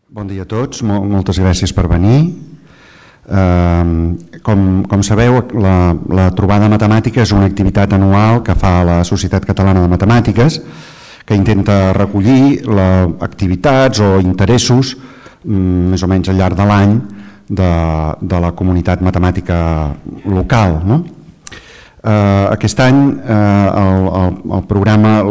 Bon dia a tots, moltes gràcies per venir. Com sabeu, la trobada matemàtica és una activitat anual que fa la Societat Catalana de Matemàtiques, que intenta recollir activitats o interessos més o menys al llarg de l'any de la comunitat matemàtica local. Aquest any el programa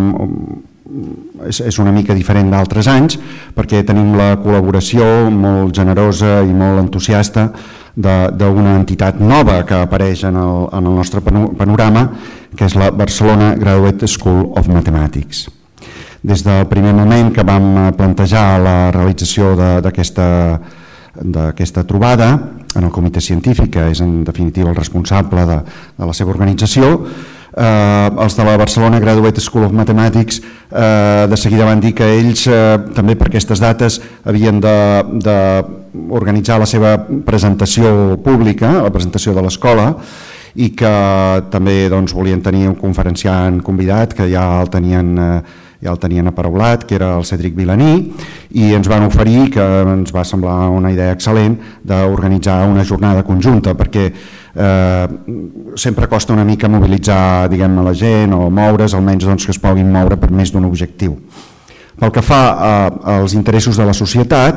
és una mica diferent d'altres anys perquè tenim la col·laboració molt generosa i molt entusiasta d'una entitat nova que apareix en el nostre panorama, que és la Barcelona Graduate School of Mathematics. Des del primer moment que vam plantejar la realització d'aquesta trobada en el comitè científic, que és en definitiva el responsable de la seva organització, els de la Barcelona Graduate School of Mathematics de seguida van dir que ells també per aquestes dates havien d'organitzar la seva presentació pública, la presentació de l'escola, i que també volien tenir un conferenciant convidat que ja el tenien aparaulat, que era el Cédric Vilani, i ens van oferir, que ens va semblar una idea excel·lent, d'organitzar una jornada conjunta, perquè sempre costa una mica mobilitzar la gent o moure's, almenys que es puguin moure per més d'un objectiu. Pel que fa als interessos de la societat,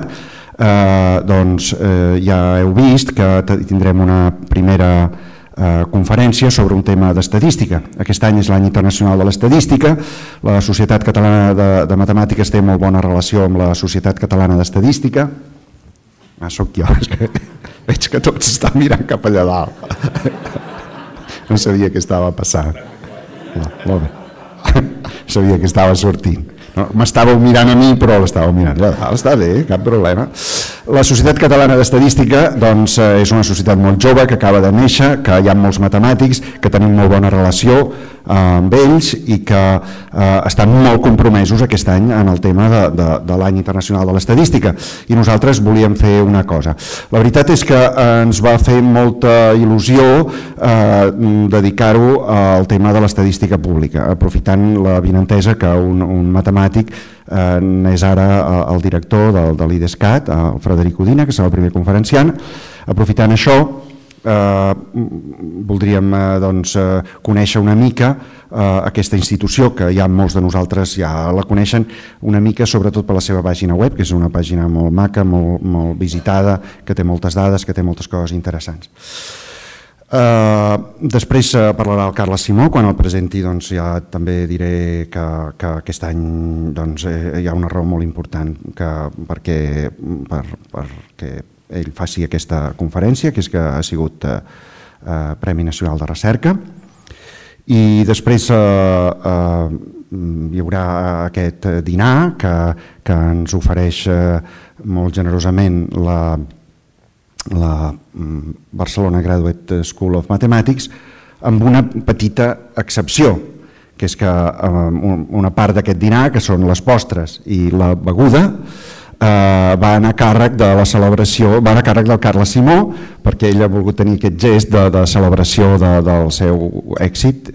ja heu vist que tindrem una primera conferència sobre un tema d'estadística. Aquest any és l'any internacional de l'estadística. La Societat Catalana de Matemàtiques té molt bona relació amb la Societat Catalana d'Estadística. Soc jo, veig que tots estan mirant cap allà dalt. No sabia què estava passant. Molt bé. Sabia que estava sortint. M'estàveu mirant a mi, però l'estàveu mirant. Està bé, cap problema. La Societat Catalana d'Estadística és una societat molt jove que acaba de néixer, que hi ha molts matemàtics, que tenim molt bona relació amb ells i que estan molt compromesos aquest any en el tema de l'any internacional de l'estadística. I nosaltres volíem fer una cosa. La veritat és que ens va fer molta il·lusió dedicar-ho al tema de l'estadística pública, aprofitant l'avinentesa que un matemàtic és ara el director de l'IDESCAT, el Frederic Udina, que serà el primer conferenciant. Aprofitant això, voldríem conèixer una mica aquesta institució, que ja molts de nosaltres ja la coneixen una mica, sobretot per la seva pàgina web, que és una pàgina molt maca, molt visitada, que té moltes dades, que té moltes coses interessants. Després parlarà el Carles Simó. Quan el presenti ja també diré que aquest any hi ha una raó molt important perquè ell faci aquesta conferència, que és que ha sigut Premi Nacional de Recerca. I després hi haurà aquest dinar que ens ofereix molt generosament la Barcelona Graduate School of Mathematics, amb una petita excepció, que és que una part d'aquest dinar, que són les postres i la beguda, va anar a càrrec de la celebració, va anar a càrrec del Carles Simó, perquè ell ha volgut tenir aquest gest de celebració del seu èxit,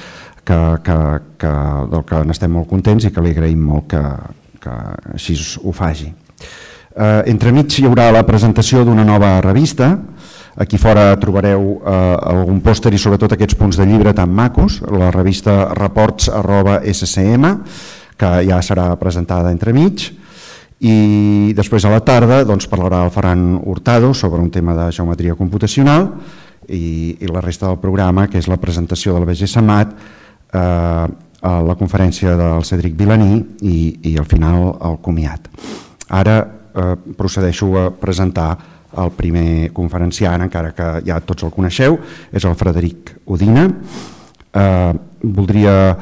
del que n'estem molt contents i que li agraïm molt que així ho faci. Entremig hi haurà la presentació d'una nova revista. Aquí fora trobareu algun pòster i sobretot aquests punts de llibre tan macos, la revista reports@scm, que ja serà presentada entremig. I després a la tarda parlarà el Ferran Hurtado sobre un tema de geometria computacional i la resta del programa, que és la presentació del BGSMAT, la conferència del Cédric Vilani i al final el comiat. Ara procedeixo a presentar el primer conferenciant, encara que ja tots el coneixeu, és el Frederic Udina. Voldria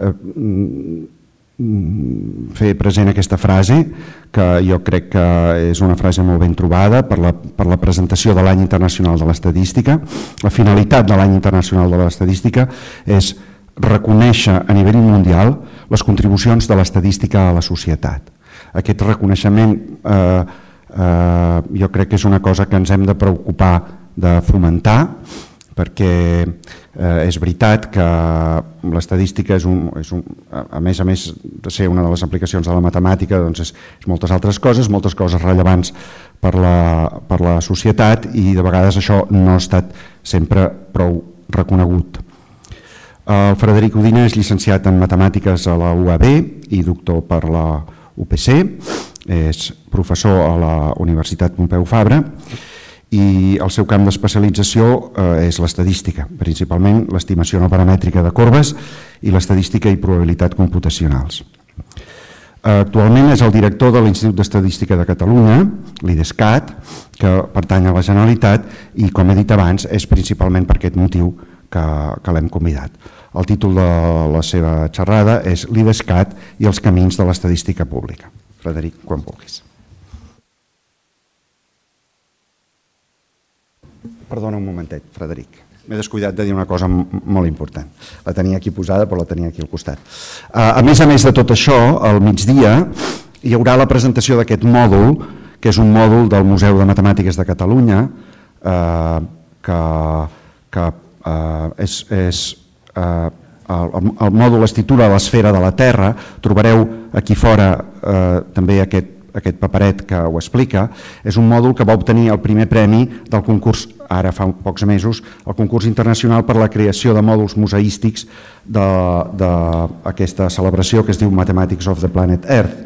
fer present aquesta frase, que jo crec que és una frase molt ben trobada per la presentació de l'any internacional de l'estadística. La finalitat de l'any internacional de l'estadística és reconèixer a nivell mundial les contribucions de l'estadística a la societat. Aquest reconeixement jo crec que és una cosa que ens hem de preocupar de fomentar, perquè és veritat que l'estadística a més de ser una de les aplicacions de la matemàtica, és moltes altres coses rellevants per la societat, i de vegades això no ha estat sempre prou reconegut. El Frederic Udina és llicenciat en matemàtiques a la UAB i doctor per la UPC, és professor a la Universitat Pompeu Fabra, i el seu camp d'especialització és l'estadística, principalment l'estimació no paramètrica de corbes i l'estadística i probabilitat computacionals. Actualment és el director de l'Institut d'Estadística de Catalunya, l'IDESCAT, que pertany a la Generalitat, i, com he dit abans, és principalment per aquest motiu que l'hem convidat. El títol de la seva xerrada és l'IDESCAT i els camins de l'estadística pública. Frederic, quan vulguis. Perdona un momentet, Frederic. M'he descuidat de dir una cosa molt important. La tenia aquí posada, però la tenia aquí al costat. A més de tot això, al migdia hi haurà la presentació d'aquest mòdul, que és un mòdul del Museu de Matemàtiques de Catalunya, que el mòdul es titula L'esfera de la Terra. Trobareu aquí fora també aquest paperet que ho explica. És un mòdul que va obtenir el primer premi del concurs, ara fa pocs mesos, el concurs internacional per la creació de mòduls museístics d'aquesta celebració que es diu Mathematics of the Planet Earth.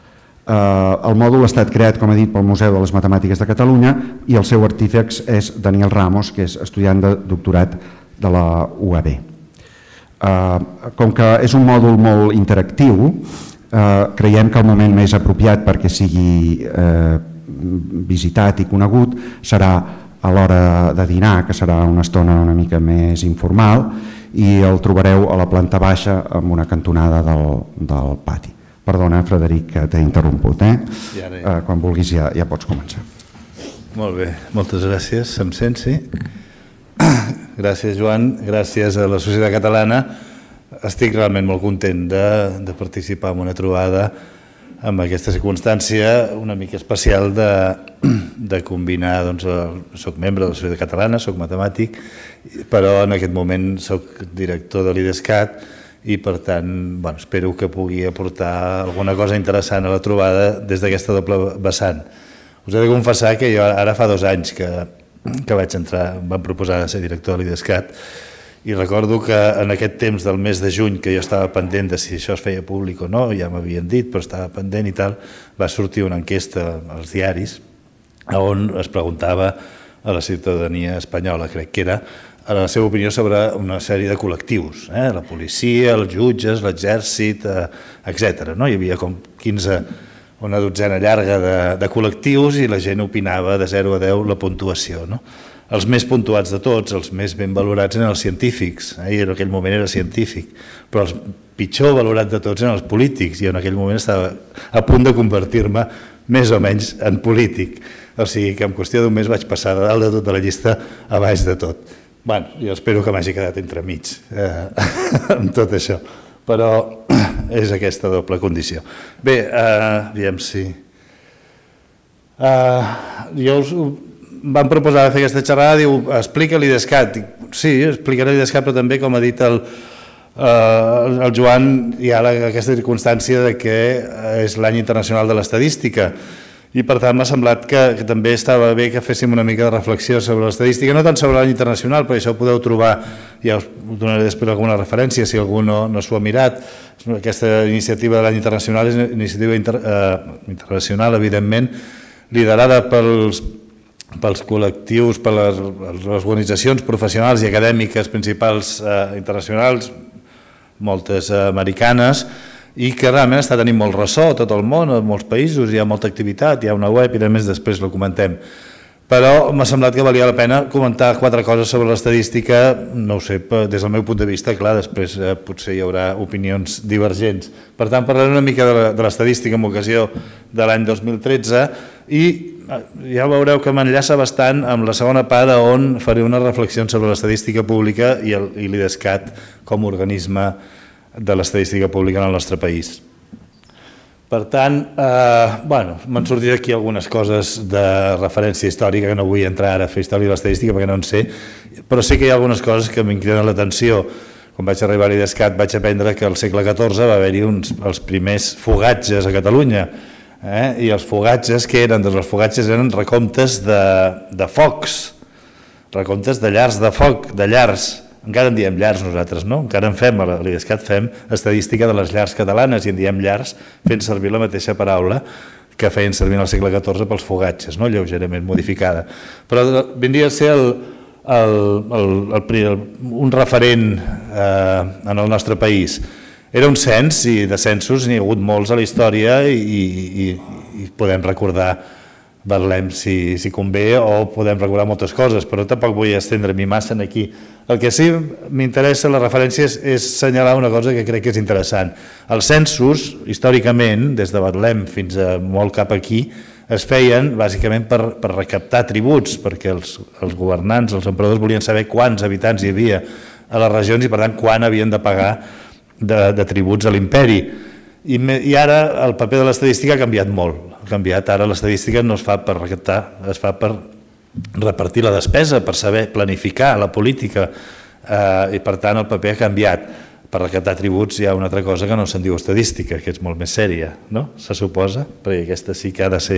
El mòdul ha estat creat, com he dit, pel Museu de les Matemàtiques de Catalunya, i el seu artífex és Daniel Ramos, que és estudiant de doctorat de la UAB. Com que és un mòdul molt interactiu, creiem que el moment més apropiat perquè sigui visitat i conegut serà a l'hora de dinar, que serà una estona una mica més informal, i el trobareu a la planta baixa amb una cantonada del pati. Perdona, Frederic, que t'he interromput. Quan vulguis ja pots començar. Molt bé, moltes gràcies. Em sents, sí? Gràcies, Joan. Gràcies a la Societat Catalana. Estic realment molt content de participar en una trobada amb aquesta circumstància una mica especial de combinar, soc membre de la Societat Catalana, soc matemàtic, però en aquest moment soc director de l'IDESCAT i per tant espero que pugui aportar alguna cosa interessant a la trobada des d'aquesta doble vessant. Us he de confessar que jo ara fa 2 anys que vaig entrar, em van proposar ser director de l'IDESCAT, i recordo que en aquest temps del mes de juny, que jo estava pendent de si això es feia públic o no, ja m'havien dit, però estava pendent i tal, va sortir una enquesta als diaris on es preguntava a la ciutadania espanyola, crec que era, la seva opinió sobre una sèrie de col·lectius, la policia, els jutges, l'exèrcit, etc. Hi havia com 15, una dotzena llarga de col·lectius i la gent opinava de 0 a 10 la puntuació. Els més puntuats de tots, els més ben valorats eren els científics, i en aquell moment era científic, però els pitjor valorats de tots eren els polítics, i en aquell moment estava a punt de convertir-me més o menys en polític. O sigui que en qüestió d'un mes vaig passar de dalt de tot de la llista a baix de tot. Jo espero que m'hagi quedat entremig amb tot això, però és aquesta doble condició. Bé, aviam si... Jo us... Van proposar fer aquesta xerrada, diu, explica l'IDESCAT. Sí, explicaré l'IDESCAT, però també, com ha dit el Joan, hi ha aquesta circumstància que és l'any internacional de l'estadística, i per tant m'ha semblat que també estava bé que féssim una mica de reflexió sobre l'estadística, no tant sobre l'any internacional, però això ho podeu trobar, ja us donaré després alguna referència si algú no s'ho ha mirat. Aquesta iniciativa de l'any internacional és una iniciativa internacional, evidentment, liderada pels col·lectius, per les organitzacions professionals i acadèmiques principals internacionals, moltes americanes, i que realment està tenint molt ressò a tot el món, en molts països, hi ha molta activitat, hi ha una web i a més després ho comentem. Però m'ha semblat que valia la pena comentar 4 coses sobre l'estadística, no ho sé, des del meu punt de vista, clar, després potser hi haurà opinions divergents. Per tant, parlaré una mica de l'estadística en ocasió de l'any 2013 i ja veureu que m'enllaça bastant amb la segona part on faré una reflexió sobre l'estadística pública i l'IDESCAT com a organisme de l'estadística pública en el nostre país. Per tant, m'han sortit aquí algunes coses de referència històrica, que no vull entrar ara a fer història de l'estadística perquè no en sé, però sí que hi ha algunes coses que m'incriden l'atenció. Quan vaig arribar a l'IDESCAT vaig aprendre que al segle XIV va haver-hi els primers fogatges a Catalunya, i els fogatges, què eren? Doncs els fogatges eren recomptes de focs, recomptes de llars de foc, de llars. Encara en diem llars nosaltres, no? Encara en fem, a l'IDESCAT fem estadística de les llars catalanes i en diem llars fent servir la mateixa paraula que feien servir al segle XIV pels fogatges, no? Lleugerament modificada. Però vindria a ser un referent en el nostre país. Era un cens i de censos n'hi ha hagut molts a la història i podem recordar Betlem si convé o podem recordar moltes coses, però tampoc vull estendre-m'hi massa aquí. El que sí m'interessa, les referències, és assenyalar una cosa que crec que és interessant. Els censos, històricament, des de Betlem fins a molt cap aquí, es feien bàsicament per recaptar tributs, perquè els governants, els emperadors volien saber quants habitants hi havia a les regions i per tant quan havien de pagar de tributs a l'imperi. I ara el paper de l'estadística ha canviat molt. Ha canviat, ara l'estadística no es fa per recaptar, es fa per repartir la despesa, per saber planificar la política i per tant el paper ha canviat. Per recaptar tributs hi ha una altra cosa que no se'n diu estadística, que és molt més sèria, no? Se suposa, perquè aquesta sí que ha de ser.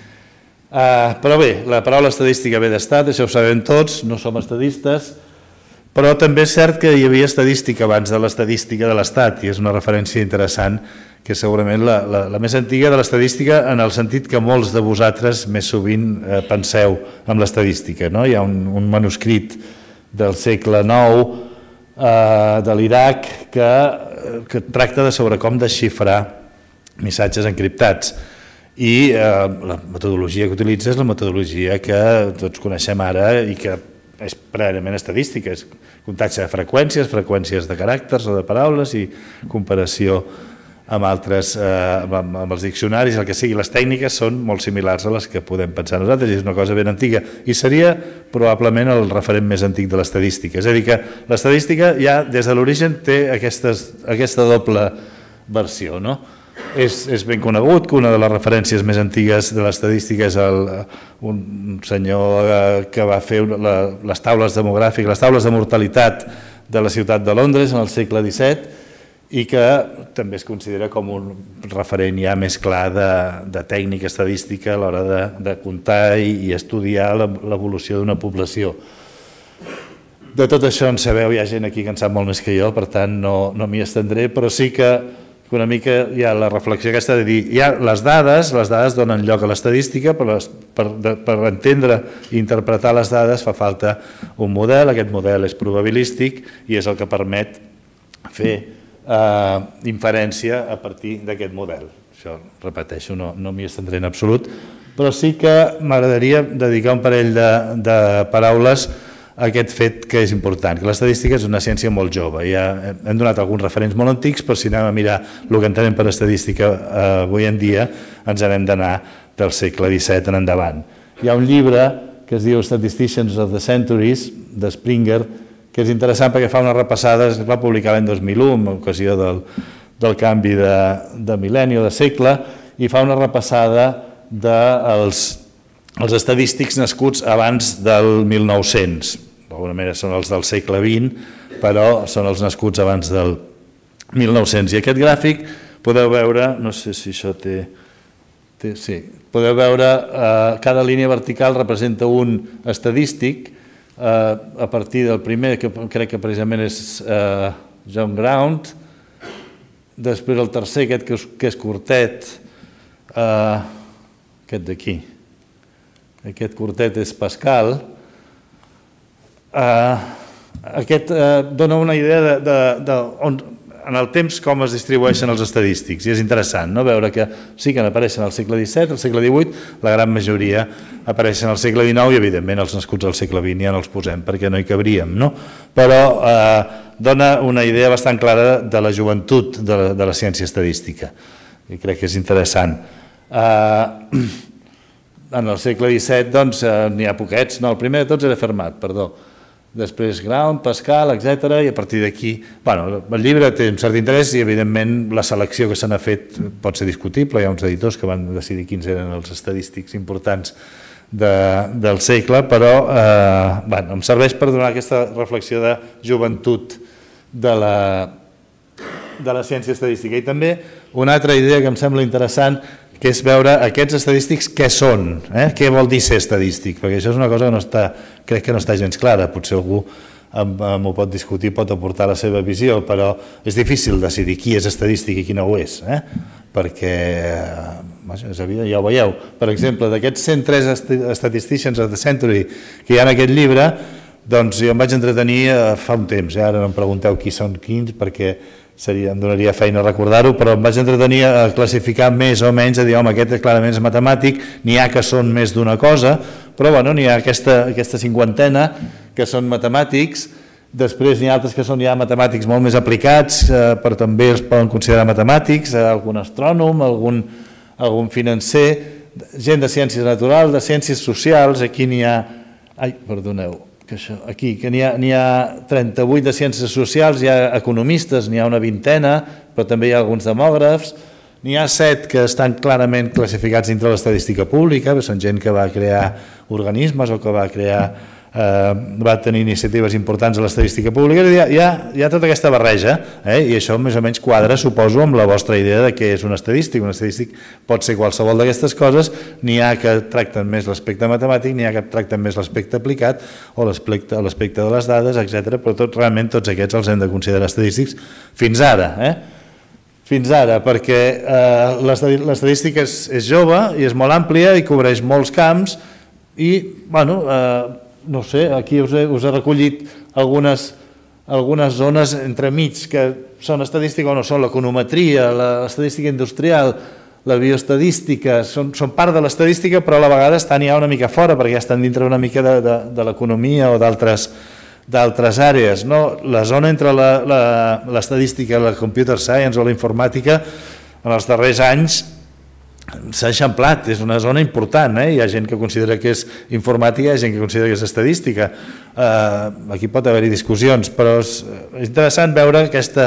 Però bé, la paraula estadística ve d'estat, això ho sabem tots, no som estadistes, però també és cert que hi havia estadística abans de l'estadística de l'Estat i és una referència interessant que és segurament la més antiga de l'estadística en el sentit que molts de vosaltres més sovint penseu en l'estadística. Hi ha un manuscrit del segle IX de l'Iraq que tracta sobre com desxifrar missatges encriptats i la metodologia que utilitza és la metodologia que tots coneixem ara i que és plenament estadística, és comptatge de freqüències, freqüències de caràcters o de paraules i comparació amb altres, amb els diccionaris, el que sigui. Les tècniques són molt similars a les que podem pensar nosaltres i és una cosa ben antiga i seria probablement el referent més antic de l'estadística. És a dir que l'estadística ja des de l'origen té aquesta doble versió, no? És ben conegut que una de les referències més antigues de l'estadística és un senyor que va fer les taules demogràfiques, les taules de mortalitat de la ciutat de Londres en el segle XVII i que també es considera com un referent ja més clar de tècnica estadística a l'hora de comptar i estudiar l'evolució d'una població. De tot això en sabeu, hi ha gent aquí que en sap molt més que jo, per tant no m'hi estendré, però sí que una mica hi ha la reflexió aquesta de dir les dades donen lloc a l'estadística, però per entendre i interpretar les dades fa falta un model, aquest model és probabilístic i és el que permet fer inferència a partir d'aquest model. Això, repeteixo, no m'hi estendré en absolut, però sí que m'agradaria dedicar un parell de paraules a aquest fet que és important, que l'estadística és una ciència molt jove. Ja hem donat alguns referents molt antics, però si anem a mirar el que entenem per estadística avui en dia, ens n'hem d'anar del segle XVII en endavant. Hi ha un llibre que es diu Statisticians of the Centuries, de Springer, que és interessant perquè fa una repassada, es va publicar l'any 2001, en ocasió del canvi de mil·lenni o de segle, i fa una repassada dels estadístics nascuts abans del 1900. D'alguna manera són els del segle XX, però són els nascuts abans del 1900. I aquest gràfic podeu veure, no sé si això té... Sí, podeu veure cada línia vertical representa un estadístic a partir del primer, que crec que precisament és John Ground, després el tercer, aquest que és curtet, aquest d'aquí. Aquest curtet és Pascal. Aquest dona una idea en el temps com es distribueixen els estadístics i és interessant veure que sí que apareixen al segle XVII, al segle XVIII, la gran majoria apareixen al segle XIX i evidentment els nascuts al segle XX ja no els posem perquè no hi cabríem, però dona una idea bastant clara de la joventut de la ciència estadística i crec que és interessant. En el segle XVII n'hi ha poquets, no, el primer de tots era Fermat, perdó, després Ground, Pascal, etc. I a partir d'aquí, el llibre té un cert interès i evidentment la selecció que se n'ha fet pot ser discutible, hi ha uns editors que van decidir quins eren els estadístics importants del segle, però em serveix per donar aquesta reflexió de joventut de la ciència estadística. I també una altra idea que em sembla interessant, que és veure aquests estadístics què són, què vol dir ser estadístic, perquè això és una cosa que crec que no està gens clara, potser algú m'ho pot discutir, pot aportar la seva visió, però és difícil decidir qui és estadístic i qui no ho és, perquè ja ho veieu. Per exemple, d'aquests 103 statisticians of the century que hi ha en aquest llibre, doncs jo em vaig entretenir fa un temps, ara no em pregunteu qui són quins, perquè em donaria feina recordar-ho, però em vaig entretenir a classificar més o menys, a dir, home, aquest clarament és matemàtic, n'hi ha que són més d'una cosa, però n'hi ha aquesta cinquantena que són matemàtics, després n'hi ha altres que són ja matemàtics molt més aplicats, però també els poden considerar matemàtics, algun astrònom, algun financer, gent de ciències naturals, de ciències socials, aquí n'hi ha... Ai, perdoneu, aquí, que n'hi ha 38 de ciències socials, hi ha economistes, n'hi ha una vintena, però també hi ha alguns demògrafs, n'hi ha 7 que estan clarament classificats dintre de l'estadística pública, són gent que va crear organismes o que va tenir iniciatives importants a l'estadística pública. Hi ha tota aquesta barreja, i això més o menys quadra, suposo, amb la vostra idea de què és un estadístic. Un estadístic pot ser qualsevol d'aquestes coses, n'hi ha que tracten més l'aspecte matemàtic, n'hi ha que tracten més l'aspecte aplicat o l'aspecte de les dades, etc. Però realment tots aquests els hem de considerar estadístics fins ara, perquè l'estadística és jove i és molt àmplia i cobreix molts camps i, no sé, aquí us he recollit algunes zones entremig que són estadística o no són, l'econometria, l'estadística industrial, la bioestadística, són part de l'estadística però a la vegada estan ja una mica fora perquè ja estan dintre una mica de l'economia o d'altres àrees. La zona entre l'estadística, la computer science o la informàtica en els darrers anys s'ha eixamplat, és una zona important, hi ha gent que considera que és informàtica, hi ha gent que considera que és estadística, aquí pot haver-hi discussions, però és interessant veure aquesta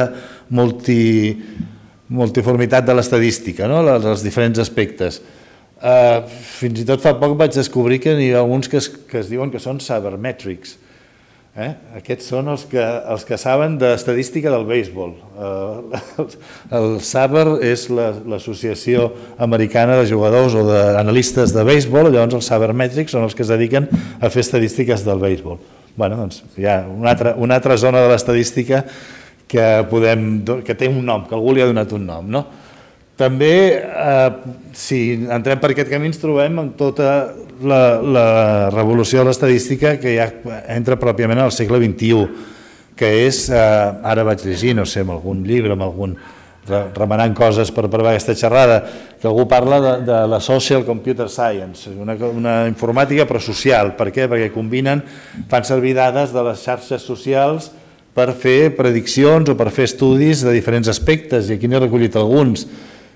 multiformitat de l'estadística, els diferents aspectes. Fins i tot fa poc vaig descobrir que n'hi ha alguns que es diuen que són sabermetrics. Aquests són els que saben d'estadística del béisbol. El Saber és l'associació americana de jugadors o d'analistes de béisbol, llavors els sabermetrics són els que es dediquen a fer estadístiques del béisbol. Doncs hi ha una altra zona de l'estadística que té un nom, que algú li ha donat un nom. També, si entrem per aquest camí, ens trobem amb tota la revolució de l'estadística que ja entra pròpiament al segle XXI, que és, ara vaig llegir, no sé, en algun llibre, remenant coses per preparar aquesta xerrada, que algú parla de la social computer science, una informàtica però social. Per què? Perquè fan servir dades de les xarxes socials per fer prediccions o per fer estudis de diferents aspectes, i aquí n'he recollit alguns.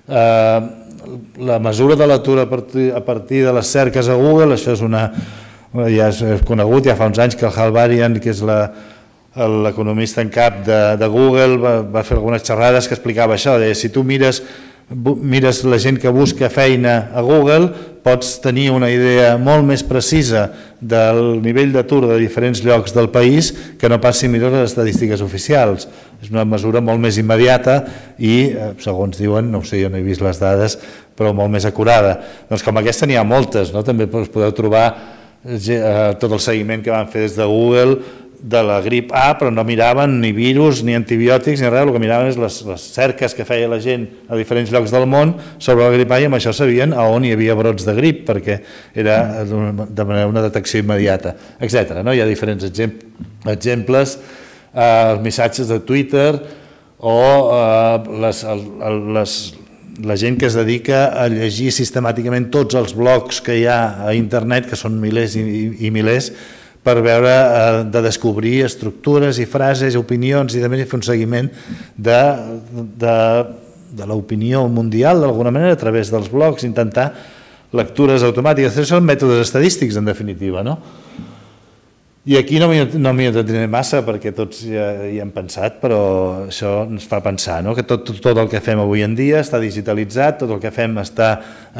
La mesura de l'atur a partir de les cerques a Google, això ja és conegut, ja fa uns anys que el Hal Varian, que és l'economista en cap de Google, va fer algunes xerrades que explicava això, si tu mires la gent que busca feina a Google, pots tenir una idea molt més precisa del nivell d'atur de diferents llocs del país que no pas si mires les estadístiques oficials. És una mesura molt més immediata i, segons diuen, no ho sé, jo no he vist les dades, però molt més acurada. Doncs com aquesta n'hi ha moltes, també podeu trobar tot el seguiment que van fer des de Google de la grip A, però no miraven ni virus, ni antibiòtics, ni res, el que miraven és les cerques que feia la gent a diferents llocs del món sobre la grip A, i amb això sabien on hi havia brots de grip, perquè era de manera una detecció immediata, etc. Hi ha diferents exemples, els missatges de Twitter o la gent que es dedica a llegir sistemàticament tots els blogs que hi ha a internet, que són milers i milers, per veure, de descobrir estructures i frases, opinions i fer un seguiment de l'opinió mundial d'alguna manera a través dels blogs, intentar lectures automàtiques. Això són mètodes estadístics, en definitiva. I aquí no m'hi entretindré massa perquè tots ja hi hem pensat, però això ens fa pensar, no? Que tot el que fem avui en dia està digitalitzat, tot el que fem està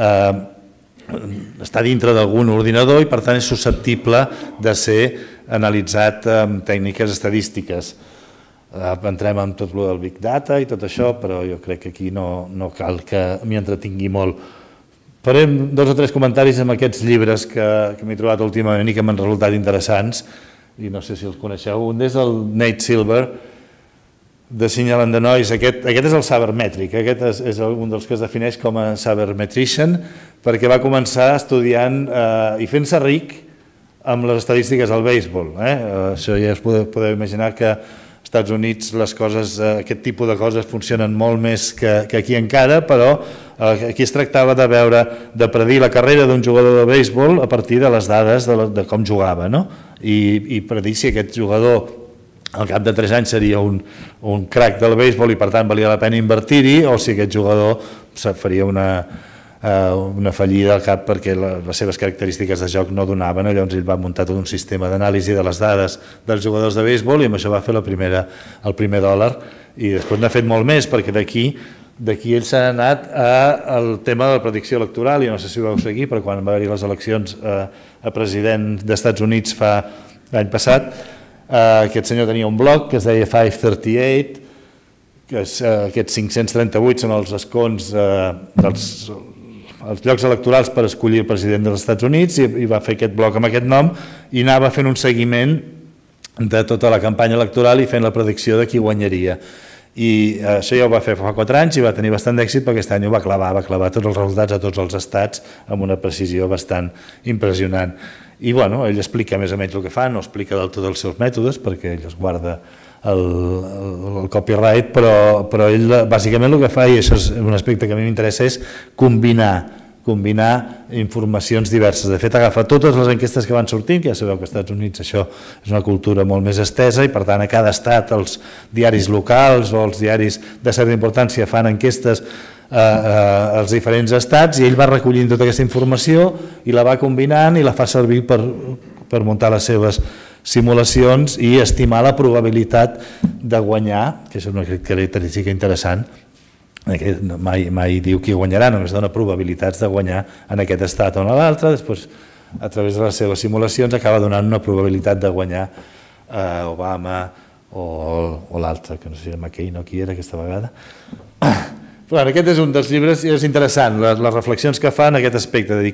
dintre d'algun ordinador i per tant és susceptible de ser analitzat amb tècniques estadístiques. Entrem amb tot el del Big Data i tot això, però jo crec que aquí no cal que m'hi entretingui molt. Farem 2 o 3 comentaris amb aquests llibres que m'he trobat últimament i que m'han resultat interessants, i no sé si els coneixeu. Un és el Nate Silver, de Signal and the Noise. Aquest és el sabermètric, aquest és un dels que es defineix com a sabermetrician, perquè va començar estudiant i fent-se ric amb les estadístiques del béisbol. Això ja us podeu imaginar que als Estats Units les coses, aquest tipus de coses funcionen molt més que aquí encara, però aquí es tractava de predir la carrera d'un jugador de béisbol a partir de les dades de com jugava, no? I predir si aquest jugador al cap de 3 anys seria un crack del béisbol i per tant valia la pena invertir-hi, o si aquest jugador faria una fallida al cap perquè les seves característiques de joc no donaven. Llavors ell va muntar tot un sistema d'anàlisi de les dades dels jugadors de béisbol i amb això va fer el primer dòlar, i després n'ha fet molt més, perquè d'aquí ell s'ha anat al tema de la predicció electoral. I no sé si ho vau seguir, però quan va haver-hi les eleccions a president d'Estats Units l'any passat, aquest senyor tenia un blog que es deia 538, que aquests 538 són els escons els llocs electorals per escollir el president dels Estats Units, i va fer aquest blog amb aquest nom i anava fent un seguiment de tota la campanya electoral i fent la predicció de qui guanyaria. I això ja ho va fer fa 4 anys i va tenir bastant d'èxit, perquè aquest any ho va clavar tots els resultats a tots els estats amb una precisió bastant impressionant. I bueno, ell explica més o menys el que fa, no explica del tot els seus mètodes perquè ell es guarda el copyright, però ell bàsicament el que fa, i això és un aspecte que a mi m'interessa, és combinar informacions diverses. De fet, agafa totes les enquestes que van sortint, que ja sabeu que als Estats Units això és una cultura molt més estesa, i per tant a cada estat els diaris locals o els diaris de certa importància fan enquestes als diferents estats, i ell va recollint tota aquesta informació i la va combinant i la fa servir per muntar les seves simulacions i estimar la probabilitat de guanyar, que és una característica interessant. Mai diu qui guanyarà, només dona probabilitats de guanyar en aquest estat o en l'altre. Després, a través de les seves simulacions, acaba donant una probabilitat de guanyar Obama o l'altre, que no sé si era McCain o qui era aquesta vegada. Però aquest és un dels llibres i és interessant, les reflexions que fa en aquest aspecte, de dir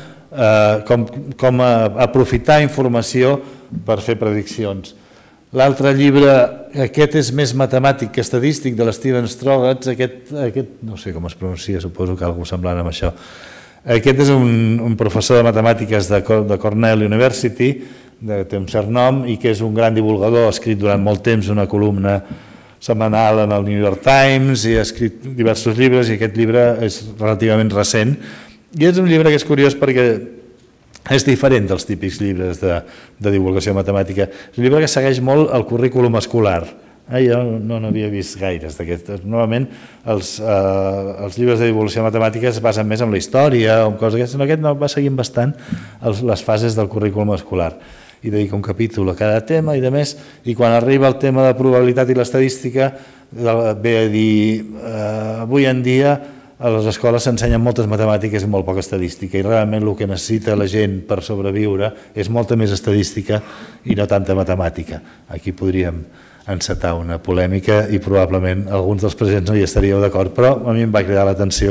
com aprofitar informació per fer prediccions. L'altre llibre, aquest és més matemàtic que estadístic, de l'Steven Strogatz, aquest no sé com es pronuncia, suposo que algú semblant amb això. Aquest és un professor de matemàtiques de Cornell University, té un cert nom, i que és un gran divulgador, ha escrit durant molt temps una columna setmanal en el New York Times i ha escrit diversos llibres, i aquest llibre és relativament recent. I és un llibre que és curiós perquè és diferent dels típics llibres de divulgació matemàtica. És un llibre que segueix molt el currículum escolar. Jo no n'havia vist gaires d'aquests. Normalment els llibres de divulgació matemàtica es basen més en la història o en coses d'aquestes. Aquest va seguint bastant les fases del currículum escolar i dedica un capítol a cada tema i de més, i quan arriba el tema de probabilitat i l'estadística ve a dir avui en dia a les escoles s'ensenyen moltes matemàtiques i molt poca estadística, i realment el que necessita la gent per sobreviure és molta més estadística i no tanta matemàtica. Aquí podríem encetar una polèmica i probablement alguns dels presents no hi estaríeu d'acord, però a mi em va cridar l'atenció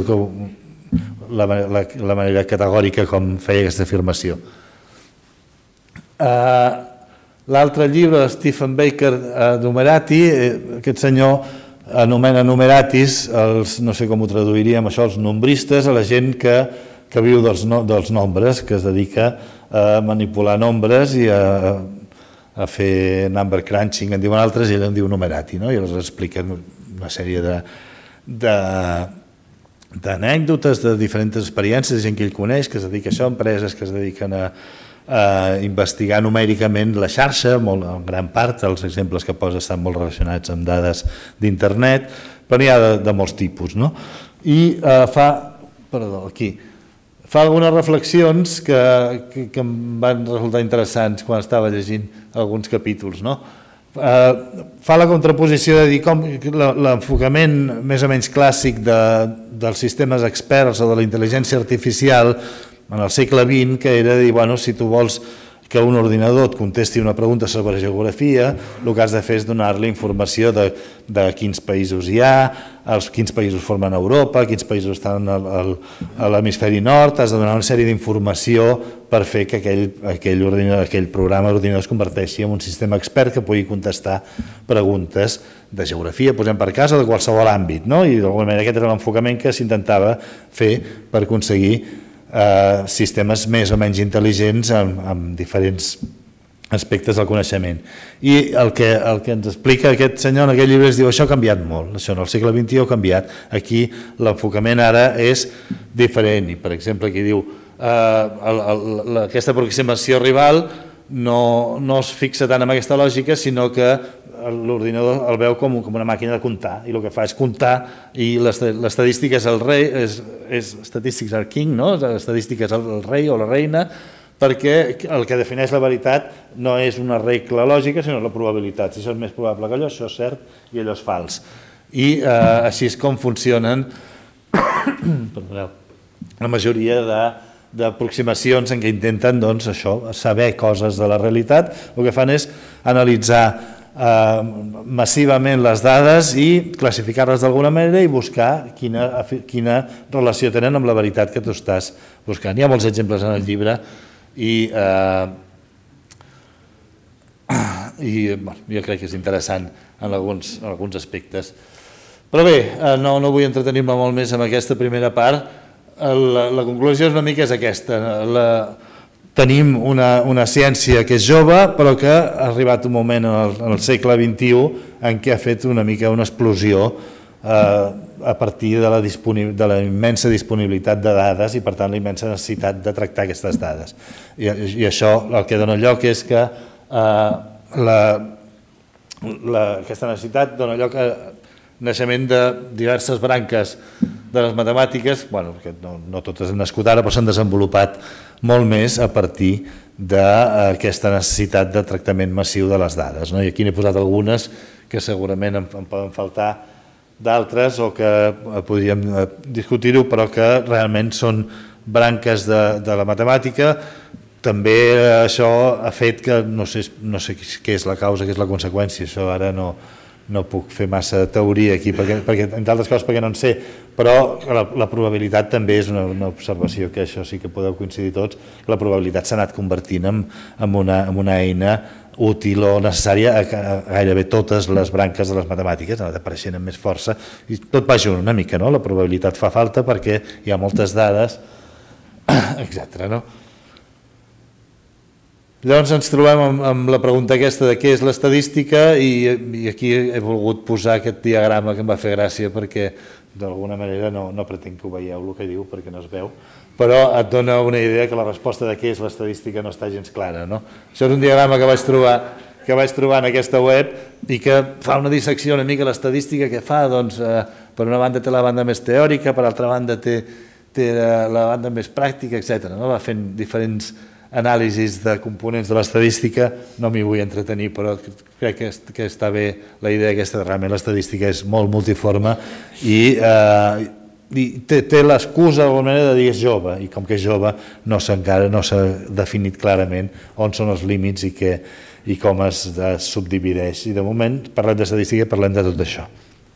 la manera categòrica com feia aquesta afirmació. L'altre llibre de Stephen Baker, Numerati, aquest senyor anomena numeratis, no sé com ho traduiríem això, els nombristes, a la gent que viu dels nombres, que es dedica a manipular nombres i a fer number crunching, en diuen altres, i ell en diu numerati, i els expliquen una sèrie d'anècdotes, de diferents experiències, gent que ell coneix, que es dedica a això, empreses que es dediquen a investigar numèricament la xarxa, en gran part els exemples que posa estan molt relacionats amb dades d'internet, però n'hi ha de molts tipus. I fa, perdó, aquí, fa algunes reflexions que em van resultar interessants quan estava llegint alguns capítols, no? Fa la contraposició de dir com l'enfocament més o menys clàssic dels sistemes experts o de la intel·ligència artificial en el segle XX, que era dir, bueno, si tu vols que un ordinador et contesti una pregunta sobre geografia, el que has de fer és donar-li informació de quins països hi ha, quins països formen Europa, quins països estan a l'hemisferi nord, has de donar una sèrie d'informació per fer que aquell programa d'ordinador es converteixi en un sistema expert que pugui contestar preguntes de geografia, posem per cas, o de qualsevol àmbit, no? I d'alguna manera aquest era l'enfocament que s'intentava fer per aconseguir sistemes més o menys intel·ligents amb diferents aspectes del coneixement. I el que ens explica aquest senyor en aquest llibre és, diu, això ha canviat molt, això en el segle XXI ha canviat, aquí l'enfocament ara és diferent, i per exemple aquí diu aquesta aproximació rival no es fixa tant en aquesta lògica, sinó que l'ordinador el veu com una màquina de comptar, i el que fa és comptar, i l'estadística és el rei, statistics are king, no? L'estadística és el rei o la reina, perquè el que defineix la veritat no és una regla lògica, sinó la probabilitat. Si això és més probable que allò, això és cert i allò és fals. I així és com funcionen la majoria d'aproximacions en què intenten saber coses de la realitat. El que fan és analitzar massivament les dades i classificar-les d'alguna manera i buscar quina relació tenen amb la veritat que tu estàs buscant. Hi ha molts exemples en el llibre i jo crec que és interessant en alguns aspectes. Però bé, no vull entretenir-me molt més en aquesta primera part. La conclusió és una mica aquesta. Tenim una ciència que és jove, però que ha arribat un moment en el segle XXI en què ha fet una mica una explosió a partir de la immensa disponibilitat de dades i, per tant, la immensa necessitat de tractar aquestes dades. I això el que dona lloc és que aquesta necessitat dona lloc a naixement de diverses branques de les matemàtiques, que no totes han nascut ara, però s'han desenvolupat molt més a partir d'aquesta necessitat de tractament massiu de les dades. I aquí n'he posat algunes que segurament em poden faltar d'altres o que podríem discutir-ho, però que realment són branques de la matemàtica. També això ha fet que, no sé què és la causa, què és la conseqüència, això ara no puc fer massa teoria aquí, entre altres coses perquè no en sé, però la probabilitat també és una observació que això sí que podeu coincidir tots, la probabilitat s'ha anat convertint en una eina útil o necessària a gairebé totes les branques de les matemàtiques, ha anat apareixent amb més força, i tot va junt una mica, no? La probabilitat fa falta perquè hi ha moltes dades, etc. Llavors ens trobem amb la pregunta aquesta de què és l'estadística i aquí he volgut posar aquest diagrama que em va fer gràcia perquè d'alguna manera no pretenc que ho veieu el que diu perquè no es veu, però et dona una idea que la resposta de què és l'estadística no està gens clara. Això és un diagrama que vaig trobar en aquesta web i que fa una dissecció una mica l'estadística que fa, doncs per una banda té la banda més teòrica, per altra banda té la banda més pràctica, etc. Va fent diferents anàlisis de components de l'estadística, no m'hi vull entretenir, però crec que està bé la idea aquesta, realment l'estadística és molt multiforme i té l'excusa d'alguna manera de dir és jove, i com que és jove encara no s'ha definit clarament on són els límits i com es subdivideix, i de moment parlem d'estadística i parlem de tot això.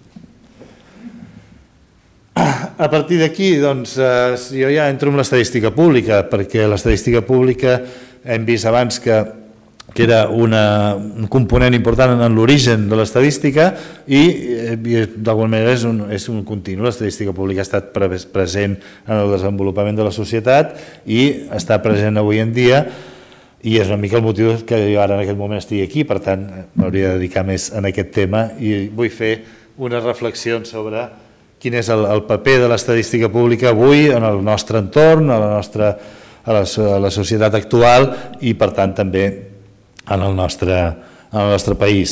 A partir d'aquí, doncs, jo ja entro en l'estadística pública, perquè l'estadística pública hem vist abans que era un component important en l'origen de l'estadística i d'alguna manera és un continu. L'estadística pública ha estat present en el desenvolupament de la societat i està present avui en dia i és una mica el motiu que jo ara en aquest moment estigui aquí, per tant m'hauria de dedicar més a aquest tema i vull fer unes reflexions sobre quin és el paper de l'estadística pública avui en el nostre entorn, a la societat actual i, per tant, també en el nostre país.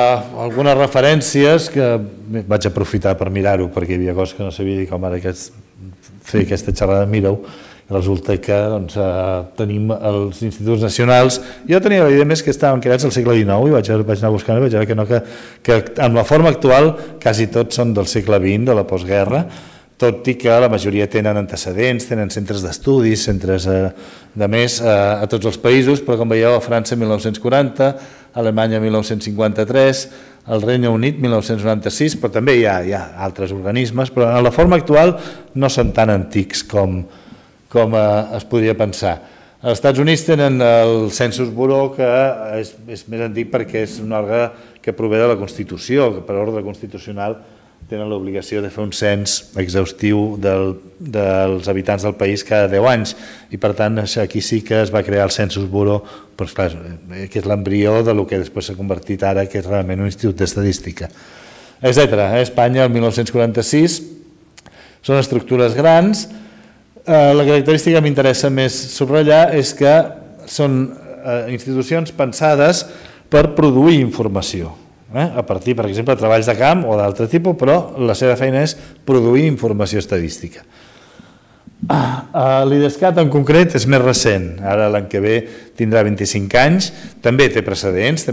Algunes referències que vaig aprofitar per mirar-ho perquè hi havia coses que no sabia, com ara aquests fer aquesta xerrada amb Mireu, resulta que tenim els instituts nacionals. Jo tenia la idea més que estaven creats al segle XIX i vaig anar buscant i vaig veure que amb la forma actual quasi tots són del segle XX, de la postguerra, tot i que la majoria tenen antecedents, tenen centres d'estudis, centres de més a tots els països, però com veieu a França 1940, a Alemanya 1953, al Regne Unit 1996, però també hi ha altres organismes, però en la forma actual no són tan antics com es podria pensar. Els Estats Units tenen el Census Bureau, que és més antic perquè és un òrgan que prové de la Constitució, que per ordre constitucional tenen l'obligació de fer un cens exhaustiu dels habitants del país cada 10 anys, i per tant aquí sí que es va crear el Census Bureau, però clar, que és l'embrió del que després s'ha convertit ara, que és realment un institut d'estadística, etc. A Espanya, el 1946, són estructures grans. La característica que m'interessa més subratllar és que són institucions pensades per produir informació, a partir, per exemple, de treballs de camp o d'altre tipus, però la seva feina és produir informació estadística. L'IDESCAT en concret és més recent, ara l'any que ve tindrà 25 anys, també té precedents,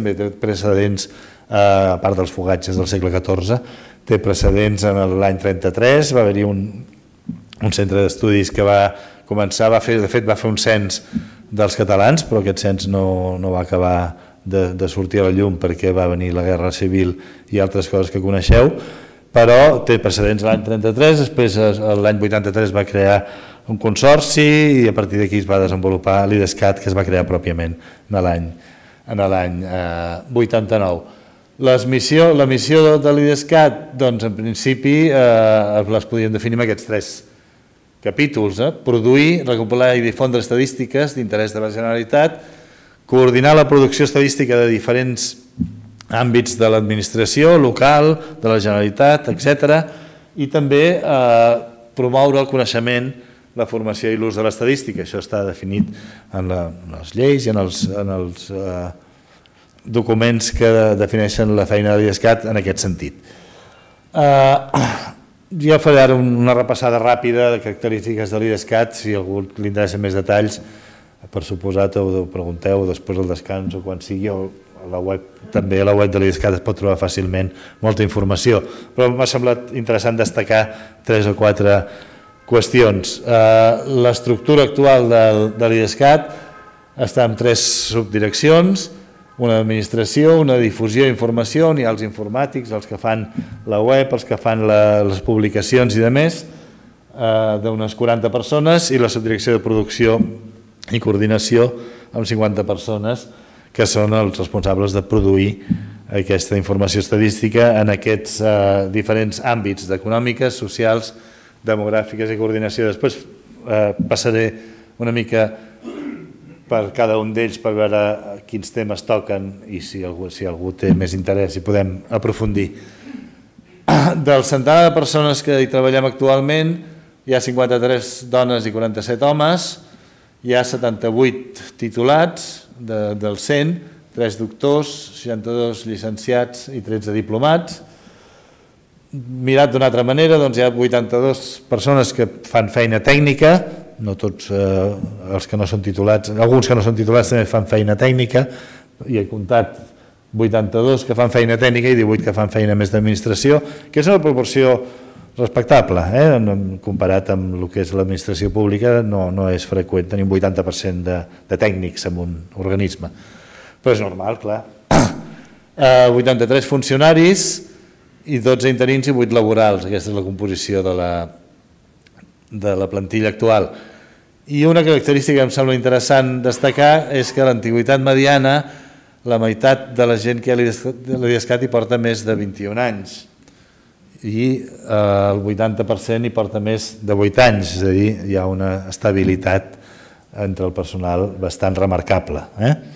a part dels fogatges del segle XIV, té precedents en l'any 33, va haver-hi un centre d'estudis que va començar, de fet va fer un cens dels catalans, però aquest cens no va acabar de sortir a la llum perquè va venir la Guerra Civil i altres coses que coneixeu, però té precedents l'any 33, després l'any 83 va crear un consorci i a partir d'aquí es va desenvolupar l'IDESCAT, que es va crear pròpiament en l'any 89. La missió de l'IDESCAT, doncs en principi les podríem definir amb aquests 3 capítols: produir, recopilar i difondre estadístiques d'interès de la Generalitat, coordinar la producció estadística de diferents àmbits de l'administració local, de la Generalitat, etc. I també promoure el coneixement, la formació i l'ús de l'estadística. Això està definit en les lleis i en els documents que defineixen la feina de l'IDESCAT en aquest sentit. Jo faré ara una repassada ràpida de característiques de l'IDESCAT. Si a algú li interessa més detalls, per suposat, ho pregunteu després del descans o quan sigui, o també a la web de l'IDESCAT es pot trobar fàcilment molta informació, però m'ha semblat interessant destacar 3 o 4 qüestions. L'estructura actual de l'IDESCAT està en 3 subdireccions: una administració, una difusió d'informació, on hi ha els informàtics, els que fan la web, els que fan les publicacions i demés, d'unes 40 persones, i la subdirecció de producció i coordinació amb 50 persones, que són els responsables de produir aquesta informació estadística en aquests diferents àmbits econòmiques, socials, demogràfiques i coordinació. Després passaré una mica per cada un d'ells per veure quins temes toquen i si algú té més interès i podem aprofundir. Del centenar de persones que hi treballem actualment, hi ha 53 dones i 47 homes, hi ha 78 titulats dels 100, 3 doctors, 62 llicenciats i 13 diplomats. Mirat d'una altra manera, doncs hi ha 82 persones que fan feina tècnica, no tots els que no són titulats, alguns que no són titulats també fan feina tècnica, i he comptat 82 que fan feina tècnica i 18 que fan feina més d'administració, que és una proporció respectable, comparat amb el que és l'administració pública. No és freqüent tenir un 80% de tècnics en un organisme, però és normal, clar. 83 funcionaris i 12 interins i 8 laborals, aquesta és la composició de la plantilla actual. I una característica que em sembla interessant destacar és que a l'antiguitat mediana la meitat de la gent que hi ha a l'IDESCAT hi porta més de 21 anys i el 80% hi porta més de 8 anys, és a dir, hi ha una estabilitat entre el personal bastant remarcable.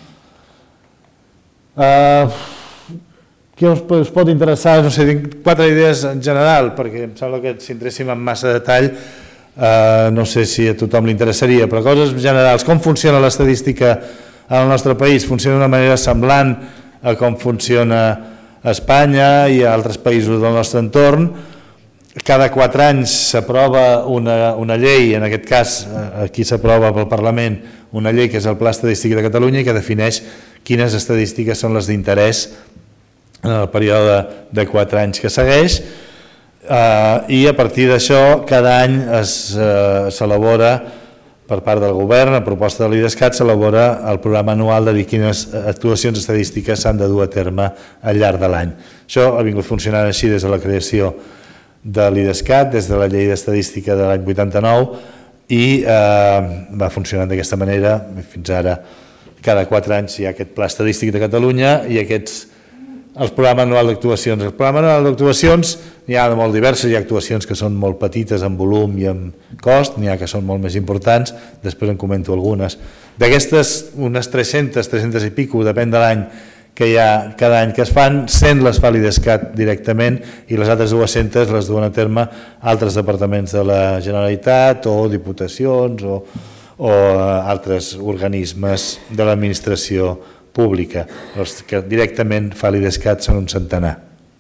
Què us pot interessar? No sé, tinc 4 idees en general, perquè em sembla que si entréssim en massa detall no sé si a tothom li interessaria, però coses generals. Com funciona l'estadística al nostre país? Funciona d'una manera semblant a com funciona a Espanya i a altres països del nostre entorn. cada 4 anys s'aprova una llei, en aquest cas aquí s'aprova pel Parlament una llei que és el Pla Estadístic de Catalunya i que defineix quines estadístiques són les d'interès en el període de 4 anys que segueix, i a partir d'això cada any s'elabora per part del govern, a proposta de l'IDESCAT, s'elabora el programa anual de dir quines actuacions estadístiques s'han de dur a terme al llarg de l'any. Això ha vingut funcionant així des de la creació de l'IDESCAT, des de la llei d'estadística de l'any 89, i va funcionant d'aquesta manera fins ara. Cada 4 anys hi ha aquest Pla Estadístic de Catalunya i el programa anual d'actuacions. El programa anual d'actuacions n'hi ha de molt diverses, hi ha actuacions que són molt petites en volum i en cost, n'hi ha que són molt més importants, després en comento algunes. D'aquestes, unes 300 i pico, depèn de l'any que hi ha cada any que es fan, 100 les fa l'IDESCAT directament i les altres 200 les duen a terme altres departaments de la Generalitat o diputacions o altres organismes de l'administració pública. Els que directament fa l'IDESCAT són un centenar.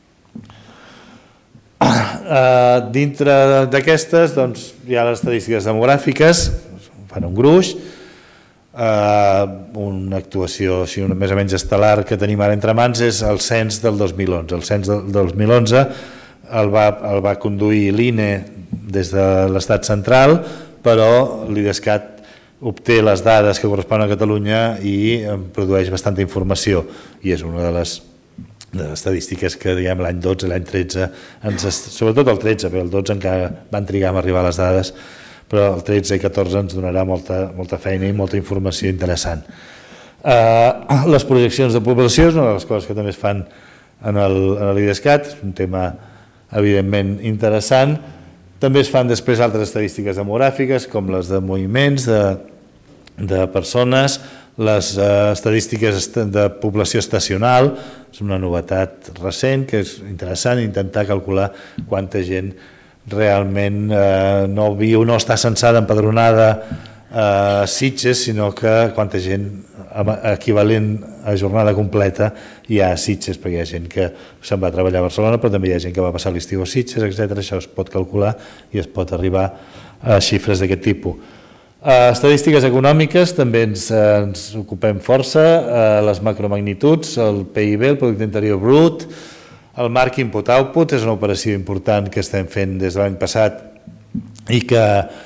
Dintre d'aquestes hi ha les estadístiques demogràfiques, fan un gruix, una actuació més o menys estel·lar que tenim ara entre mans és el cens del 2011. El cens del 2011 el va conduir l'INE des de l'Estat central, però l'IDESCAT obté les dades que corresponen a Catalunya i produeix bastanta informació, i és una de les estadístiques que l'any 12, l'any 13, sobretot el 13, però el 12 encara van trigar a arribar a les dades, però el 13 i 14 ens donarà molta feina i molta informació interessant. Les projeccions de població és una de les coses que també es fan a l'IDESCAT, és un tema evidentment interessant. També es fan després altres estadístiques demogràfiques, com les de moviments, de persones, les estadístiques de població estacional, és una novetat recent que és interessant, intentar calcular quanta gent realment no viu, no està censada, empadronada a Sitges, sinó que quanta gent equivalent a jornada completa hi ha a Sitges, perquè hi ha gent que se'n va a treballar a Barcelona, però també hi ha gent que va passar l'estiu a Sitges, etc. Això es pot calcular i es pot arribar a xifres d'aquest tipus. Estadístiques econòmiques, també ens ocupem força, les macromagnituds, el PIB, el Producte Interior Brut, el marc input-output, és una operació important que estem fent des de l'any passat i que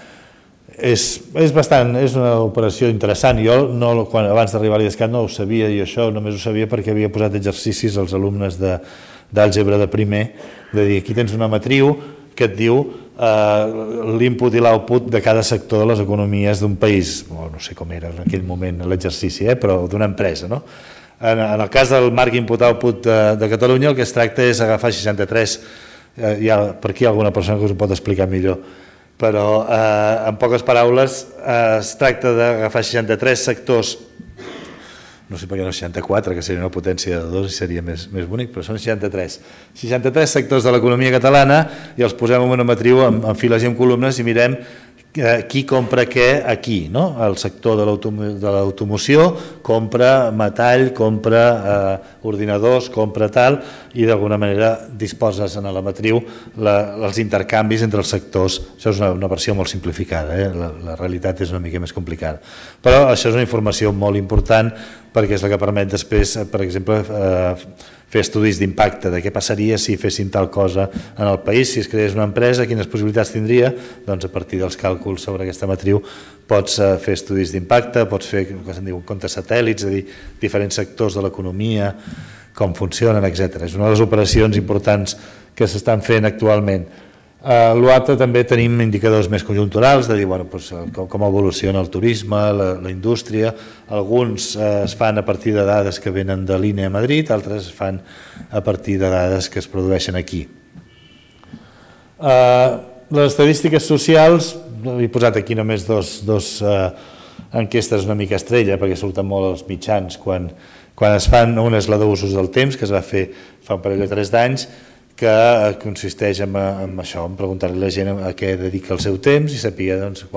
és una operació interessant. Jo abans d'arribar a l'IDESCAT no ho sabia, i això només ho sabia perquè havia posat exercicis als alumnes d'àlgebra de primer, de dir, aquí tens una matriu que et diu l'input i l'output de cada sector de les economies d'un país, no sé com era en aquell moment l'exercici, però d'una empresa. En el cas del marc input-output de Catalunya el que es tracta és agafar 63, hi ha per aquí alguna persona que us ho pot explicar millor, però en poques paraules es tracta d'agafar 63 sectors, no sé per què no 64, que seria una potència de 2 i seria més bonic, però són 63 sectors de l'economia catalana i els posem en una matriu en files i en columnes i mirem qui compra què aquí. El sector de l'automoció compra metall, compra ordinadors, compra tal, i d'alguna manera disposes en la matriu els intercanvis entre els sectors. Això és una versió molt simplificada, la realitat és una mica més complicada. Però això és una informació molt important perquè és la que permet després, per exemple, fer estudis d'impacte, de què passaria si fessin tal cosa en el país, si es creés una empresa, quines possibilitats tindria, doncs a partir dels càlculs sobre aquesta matriu pots fer estudis d'impacte, pots fer el que se'n diu comptes satèl·lits, és a dir, diferents sectors de l'economia, com funcionen, etc. És una de les operacions importants que s'estan fent actualment. L'altre també tenim indicadors més conjunturals, de dir com evoluciona el turisme, la indústria. Alguns es fan a partir de dades que venen de l'INE a Madrid, altres es fan a partir de dades que es produeixen aquí. Les estadístiques socials, he posat aquí només dos enquestes una mica estrella, perquè surten molt als mitjans quan es fan. Una és la d'usos del temps, que es va fer fa un parell o 3 d'anys, que consisteix en això, en preguntar-li a la gent a què dedica el seu temps i saber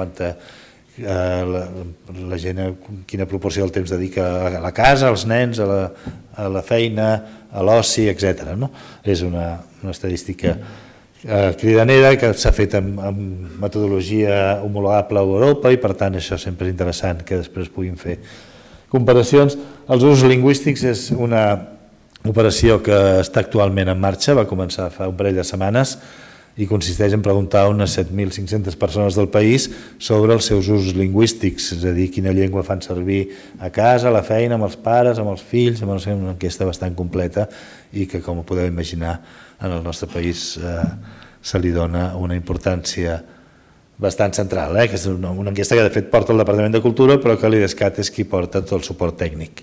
la gent quina proporció del temps dedica a la casa, als nens, a la feina, a l'oci, etc. És una estadística cridanera que s'ha fet amb metodologia homologable a Europa i per tant això sempre és interessant que després puguin fer comparacions. Els usos lingüístics és una operació que està actualment en marxa, va començar fa un parell de setmanes i consisteix en preguntar a unes 7.500 persones del país sobre els seus usos lingüístics, és a dir, quina llengua fan servir a casa, a la feina, amb els pares, amb els fills, una enquesta bastant completa i que, com podeu imaginar, en el nostre país se li dona una importància bastant central, que és una enquesta que de fet porta el Departament de Cultura però que l'IDESCAT és qui porta tot el suport tècnic.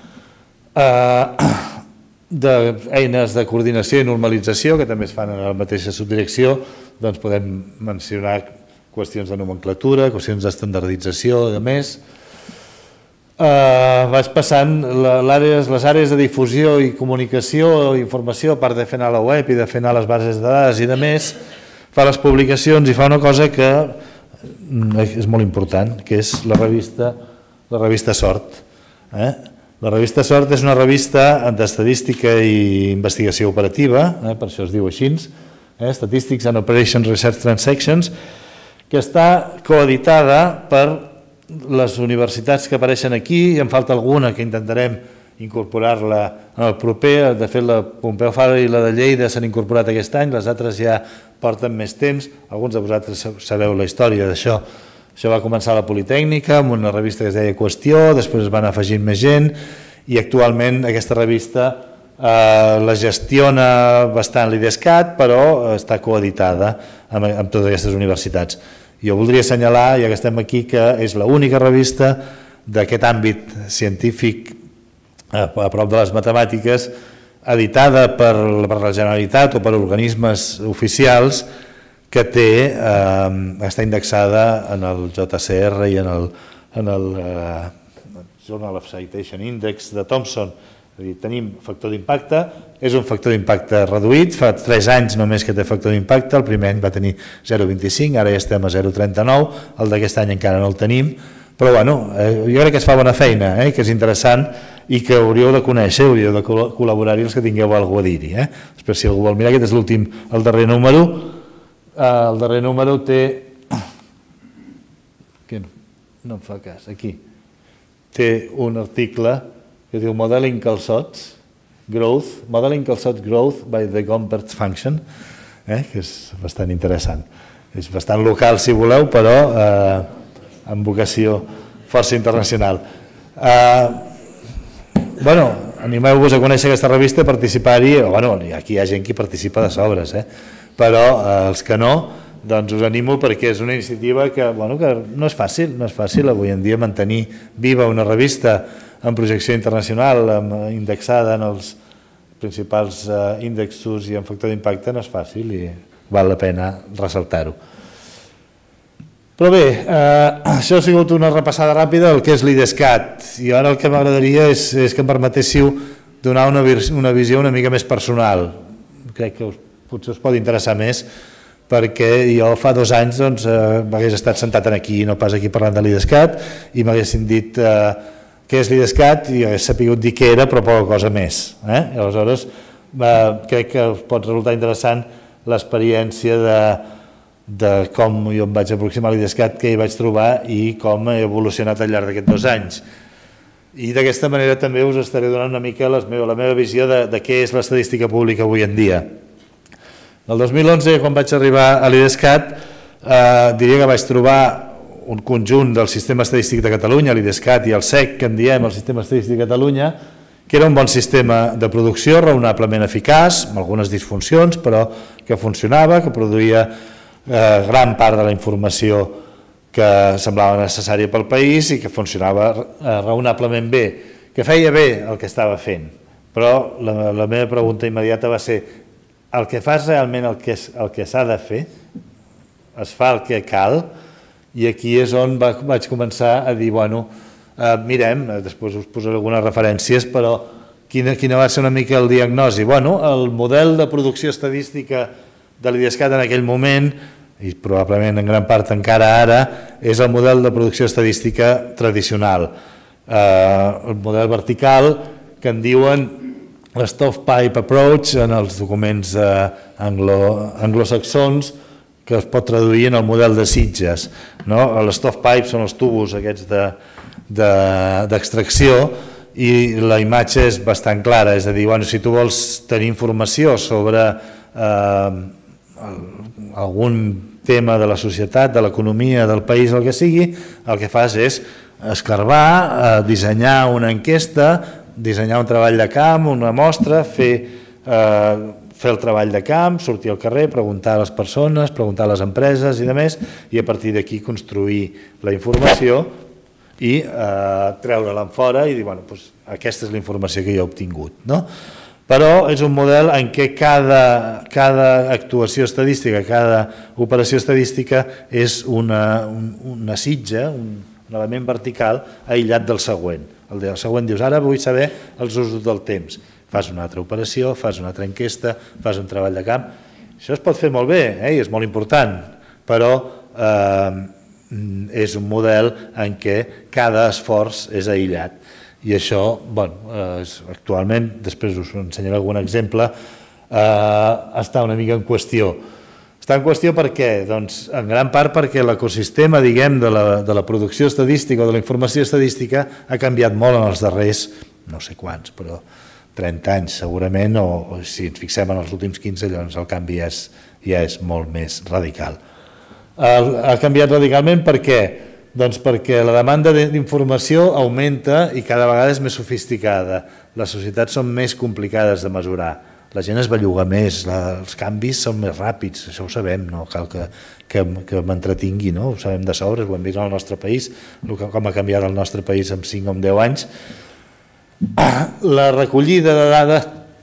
D'eines de coordinació i normalització que també es fan en la mateixa subdirecció, doncs podem mencionar qüestions de nomenclatura, qüestions d'estandardització, a més. Vaig passant les àrees de difusió i comunicació i informació, a part de fer anar a la web i de fer anar a les bases de dades i de més, fa les publicacions i fa una cosa que és molt important, que és la revista Sort. La revista Sort és una revista d'estadística i investigació operativa, per això es diu així, Statistics and Operations Research Transactions, que està coeditada per les universitats que apareixen aquí, i en falta alguna que intentarem incorporar-la en el proper. De fet, la Pompeu Fabra i la de Lleida s'han incorporat aquest any, les altres ja porten més temps, alguns de vosaltres sabeu la història d'això. Això va començar a la Politècnica amb una revista que es deia Qüestió, després es van afegint més gent i actualment aquesta revista la gestiona bastant l'IDESCAT, però està coeditada amb totes aquestes universitats. Jo voldria assenyalar, ja que estem aquí, que és l'única revista d'aquest àmbit científic a prop de les matemàtiques editada per la Generalitat o per organismes oficials que està indexada en el JCR i en el Journal of Citation Index de Thomson. És a dir, tenim factor d'impacte, és un factor d'impacte reduït, fa 3 anys només que té factor d'impacte, el primer any va tenir 0,25, ara ja estem a 0,39, el d'aquest any encara no el tenim, però bueno, jo crec que es fa bona feina, que és interessant i que hauríeu de conèixer, hauríeu de col·laborar-hi els que tingueu alguna cosa a dir-hi. Després, si algú vol mirar, aquest és l'últim, el darrer número. El darrer número té... No em fa cas, aquí. Té un article que diu Modeling Calçots Growth, Modeling Calçots Growth by the Gompertz Function, que és bastant interessant. És bastant local, si voleu, però amb vocació força internacional. Bueno, animeu-vos a conèixer aquesta revista, a participar-hi. Aquí hi ha gent que participa de sobres, però els que no, doncs us animo perquè és una iniciativa que no és fàcil avui en dia mantenir viva una revista en projecció internacional, indexada en els principals índexs i en factor d'impacte, no és fàcil i val la pena ressaltar-ho. Però bé, això ha sigut una repassada ràpida del que és l'IDESCAT i ara el que m'agradaria és que em permetéssiu donar una visió una mica més personal. Crec que potser us pot interessar més perquè jo fa 2 anys m'hagués estat sentat aquí, no pas aquí parlant de l'IDESCAT, i m'haguessin dit què és l'IDESCAT i hagués sapigut dir què era però poca cosa més. Aleshores crec que us pot resultar interessant l'experiència de com jo em vaig aproximar a l'IDESCAT, què hi vaig trobar i com he evolucionat al llarg d'aquests 2 anys. I d'aquesta manera també us estaré donant una mica la meva visió de què és l'estadística pública avui en dia. El 2011, quan vaig arribar a l'IDESCAT, diria que vaig trobar un conjunt del Sistema Estadístic de Catalunya, l'IDESCAT i el SEC, que en diem el Sistema Estadístic de Catalunya, que era un bon sistema de producció raonablement eficaç, amb algunes disfuncions, però que funcionava, que produïa gran part de la informació que semblava necessària pel país i que funcionava raonablement bé, que feia bé el que estava fent. Però la meva pregunta immediata va ser: el que fas realment el que s'ha de fer? Es fa el que cal? I aquí és on vaig començar a dir, mirem, després us posaré algunes referències, però quina va ser una mica el diagnosi? El model de producció estadística de l'IDESCAT en aquell moment, i probablement en gran part encara ara, és el model de producció estadística tradicional. El model vertical, que en diuen l'stovepipe approach en els documents anglosaxons, que es pot traduir en el model de Sitges. L'stovepipe són els tubos aquests d'extracció i la imatge és bastant clara, és a dir, si tu vols tenir informació sobre algun tema de la societat, de l'economia, del país, el que sigui, el que fas és escarbar, dissenyar una enquesta, dissenyar un treball de camp, una mostra, fer el treball de camp, sortir al carrer, preguntar a les persones, preguntar a les empreses i demés, i a partir d'aquí construir la informació i treure-la en fora i dir, aquesta és la informació que jo he obtingut. Però és un model en què cada actuació estadística, cada operació estadística és una sitja, un element vertical aïllat del següent. El següent dius, ara vull saber els usos del temps. Fas una altra operació, fas una altra enquesta, fas un treball de camp. Això es pot fer molt bé i és molt important, però és un model en què cada esforç és aïllat. I això, actualment, després us ensenyaré algun exemple, està una mica en qüestió. Està en qüestió per què? Doncs en gran part perquè l'ecosistema, diguem, de la producció estadística o de la informació estadística ha canviat molt en els darrers, no sé quants, però 30 anys segurament, o si ens fixem en els últims 15, llavors el canvi ja és molt més radical. Ha canviat radicalment per què? Doncs perquè la demanda d'informació augmenta i cada vegada és més sofisticada. Les societats són més complicades de mesurar. La gent es belluga més, els canvis són més ràpids, això ho sabem, no cal que m'entretingui, ho sabem de sobres, ho hem vist al nostre país, com ha canviat el nostre país en 5 o en 10 anys. La recollida de dades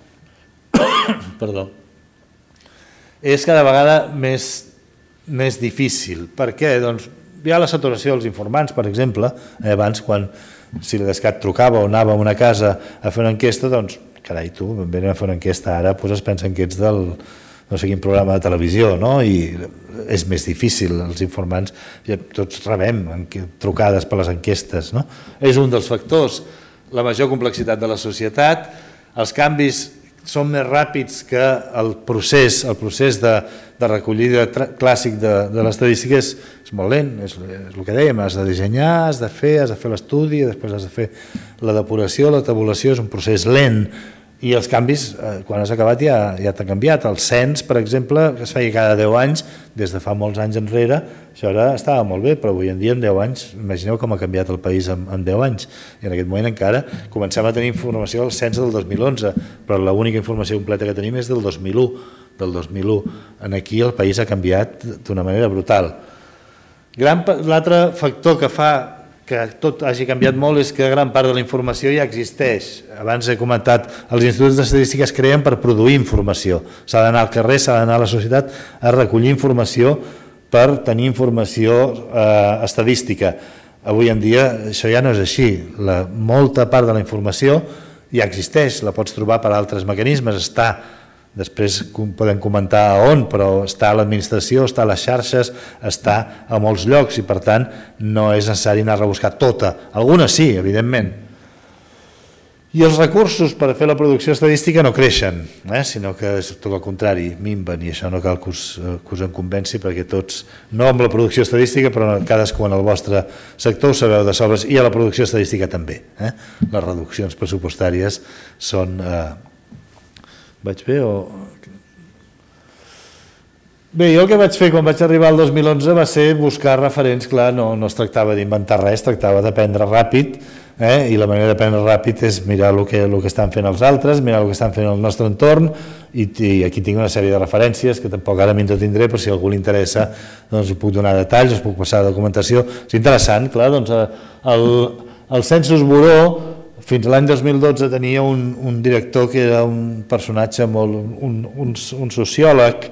és cada vegada més difícil. Per què? Doncs hi ha la saturació dels informants, per exemple. Abans, si l'Idescat trucava o anava a una casa a fer una enquesta, doncs, carai, tu, venen a fer una enquesta ara, es pensen que ets del no sé quin programa de televisió, i és més difícil, els informants, tots rebem trucades per les enquestes. És un dels factors. La major complexitat de la societat, els canvis són més ràpids que el procés de recollida clàssic de l'estadística és molt lent, és el que dèiem, has de dissenyar, has de fer l'estudi, després has de fer la depuració, la tabulació, és un procés lent i els canvis, quan has acabat ja t'han canviat. El cens, per exemple, que es feia cada 10 anys, des de fa molts anys enrere, això ara estava molt bé, però avui en dia en 10 anys, imagineu com ha canviat el país en 10 anys, i en aquest moment encara comencem a tenir informació del cens del 2011, però l'única informació completa que tenim és del 2001. Aquí el país ha canviat d'una manera brutal. L'altre factor que fa que tot hagi canviat molt és que gran part de la informació ja existeix. Abans he comentat, els instituts d'estadística es creen per produir informació. S'ha d'anar al carrer, s'ha d'anar a la societat a recollir informació per tenir informació estadística. Avui en dia això ja no és així. Molta part de la informació ja existeix, la pots trobar per altres mecanismes, després podem comentar on, però està a l'administració, està a les xarxes, està a molts llocs i per tant no és necessari anar a rebuscar tota. Algunes sí, evidentment. I els recursos per fer la producció estadística no creixen, sinó que és tot el contrari, minven, i això no cal que us en convenci perquè tots, no amb la producció estadística, però cadascú en el vostre sector ho sabeu de sobres, i a la producció estadística també. Les reduccions pressupostàries són... Vaig bé o... Bé, jo el que vaig fer quan vaig arribar al 2011 va ser buscar referents, clar, no es tractava d'inventar res, tractava d'aprendre ràpid, i la manera d'aprendre ràpid és mirar el que estan fent els altres, mirar el que estan fent el nostre entorn, i aquí tinc una sèrie de referències que tampoc ara m'hi entretindré, però si a algú li interessa doncs us puc donar detalls, us puc passar documentació. És interessant, clar, doncs el Census Bureau fins a l'any 2012 tenia un director que era un personatge molt... un sociòleg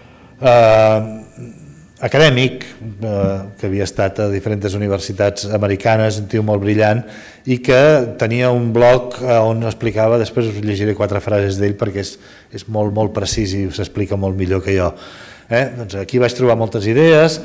acadèmic que havia estat a diferents universitats americanes, un tio molt brillant, i que tenia un blog on explicava, després us llegiré 4 frases d'ell perquè és molt precís i s'explica molt millor que jo. Doncs aquí vaig trobar moltes idees.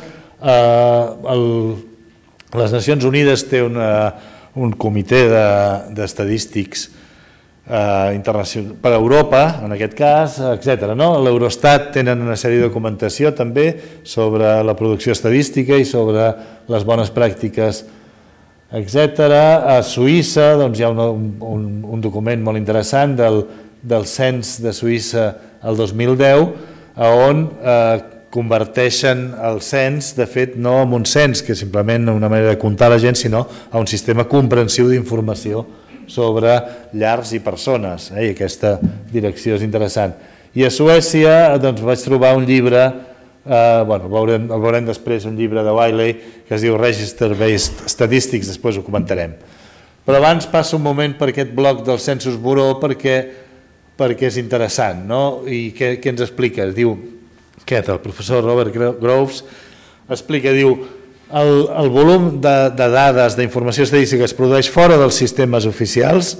Les Nacions Unides té un comitè d'estadístics per Europa, en aquest cas, etc. L'Eurostat tenen una sèrie de documentació també sobre la producció estadística i sobre les bones pràctiques, etc. A Suïssa hi ha un document molt interessant del cens de Suïssa el 2010, on converteixen el cens, de fet, no en un cens, que és simplement una manera de comptar la gent, sinó a un sistema comprensiu d'informació sobre llars i persones, i aquesta direcció és interessant. I a Suècia vaig trobar un llibre, el veurem després, un llibre de Wiley que es diu Register-Based Statistics, després ho comentarem. Però abans passo un moment per aquest bloc del Census Bureau perquè és interessant, i què ens explica? Diu, el professor Robert Groves explica, diu, el volum de dades d'informació estadística que es produeix fora dels sistemes oficials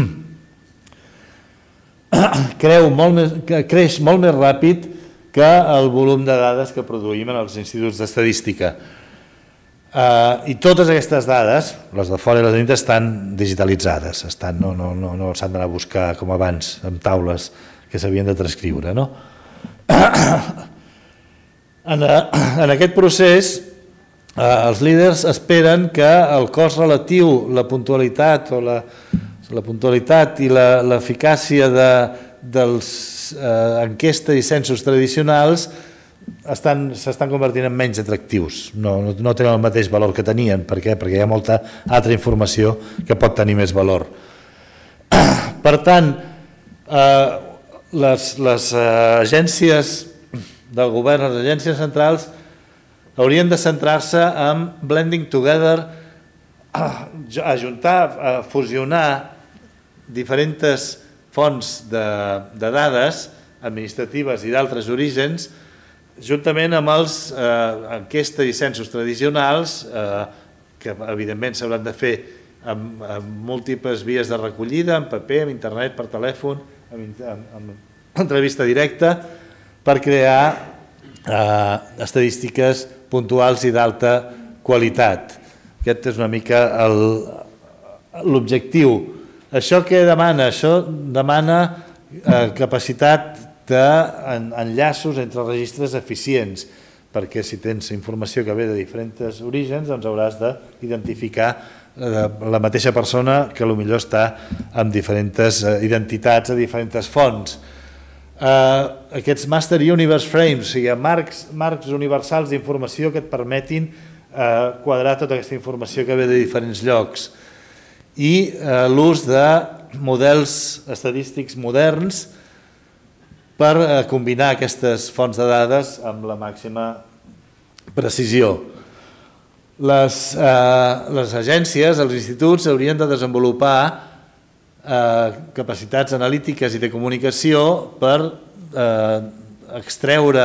creix molt més ràpid que el volum de dades que produïm en els instituts d'estadística. I totes aquestes dades, les de fora i les de dintre, estan digitalitzades, no s'han d'anar a buscar com abans, amb taules que s'havien de transcriure. En aquest procés, els líders esperen que el cost relatiu, la puntualitat i l'eficàcia de les enquestes i censos tradicionals s'estan convertint en menys atractius, no tenen el mateix valor que tenien. Per què? Perquè hi ha molta altra informació que pot tenir més valor. Per tant, les agències del govern, les agències centrals, haurien de centrar-se en blending together, ajuntar, fusionar diferents fonts de dades administratives i d'altres orígens, juntament amb els enquestes i censos tradicionals, que evidentment s'hauran de fer amb múltiples vies de recollida, en paper, en internet, per telèfon, amb entrevista directa, per crear estadístiques puntuals i d'alta qualitat. Aquest és una mica l'objectiu. Això què demana? Això demana capacitat d'enllaços entre registres eficients, perquè si tens informació que ve de diferents orígens, doncs hauràs d'identificar la mateixa persona que potser està amb diferents identitats a diferents fonts. Aquests Master Universe Frames, o sigui, marcs universals d'informació que et permetin quadrar tota aquesta informació que ve de diferents llocs, i l'ús de models estadístics moderns per combinar aquestes fonts de dades amb la màxima precisió. Les agències, els instituts, haurien de desenvolupar capacitats analítiques i de comunicació per extreure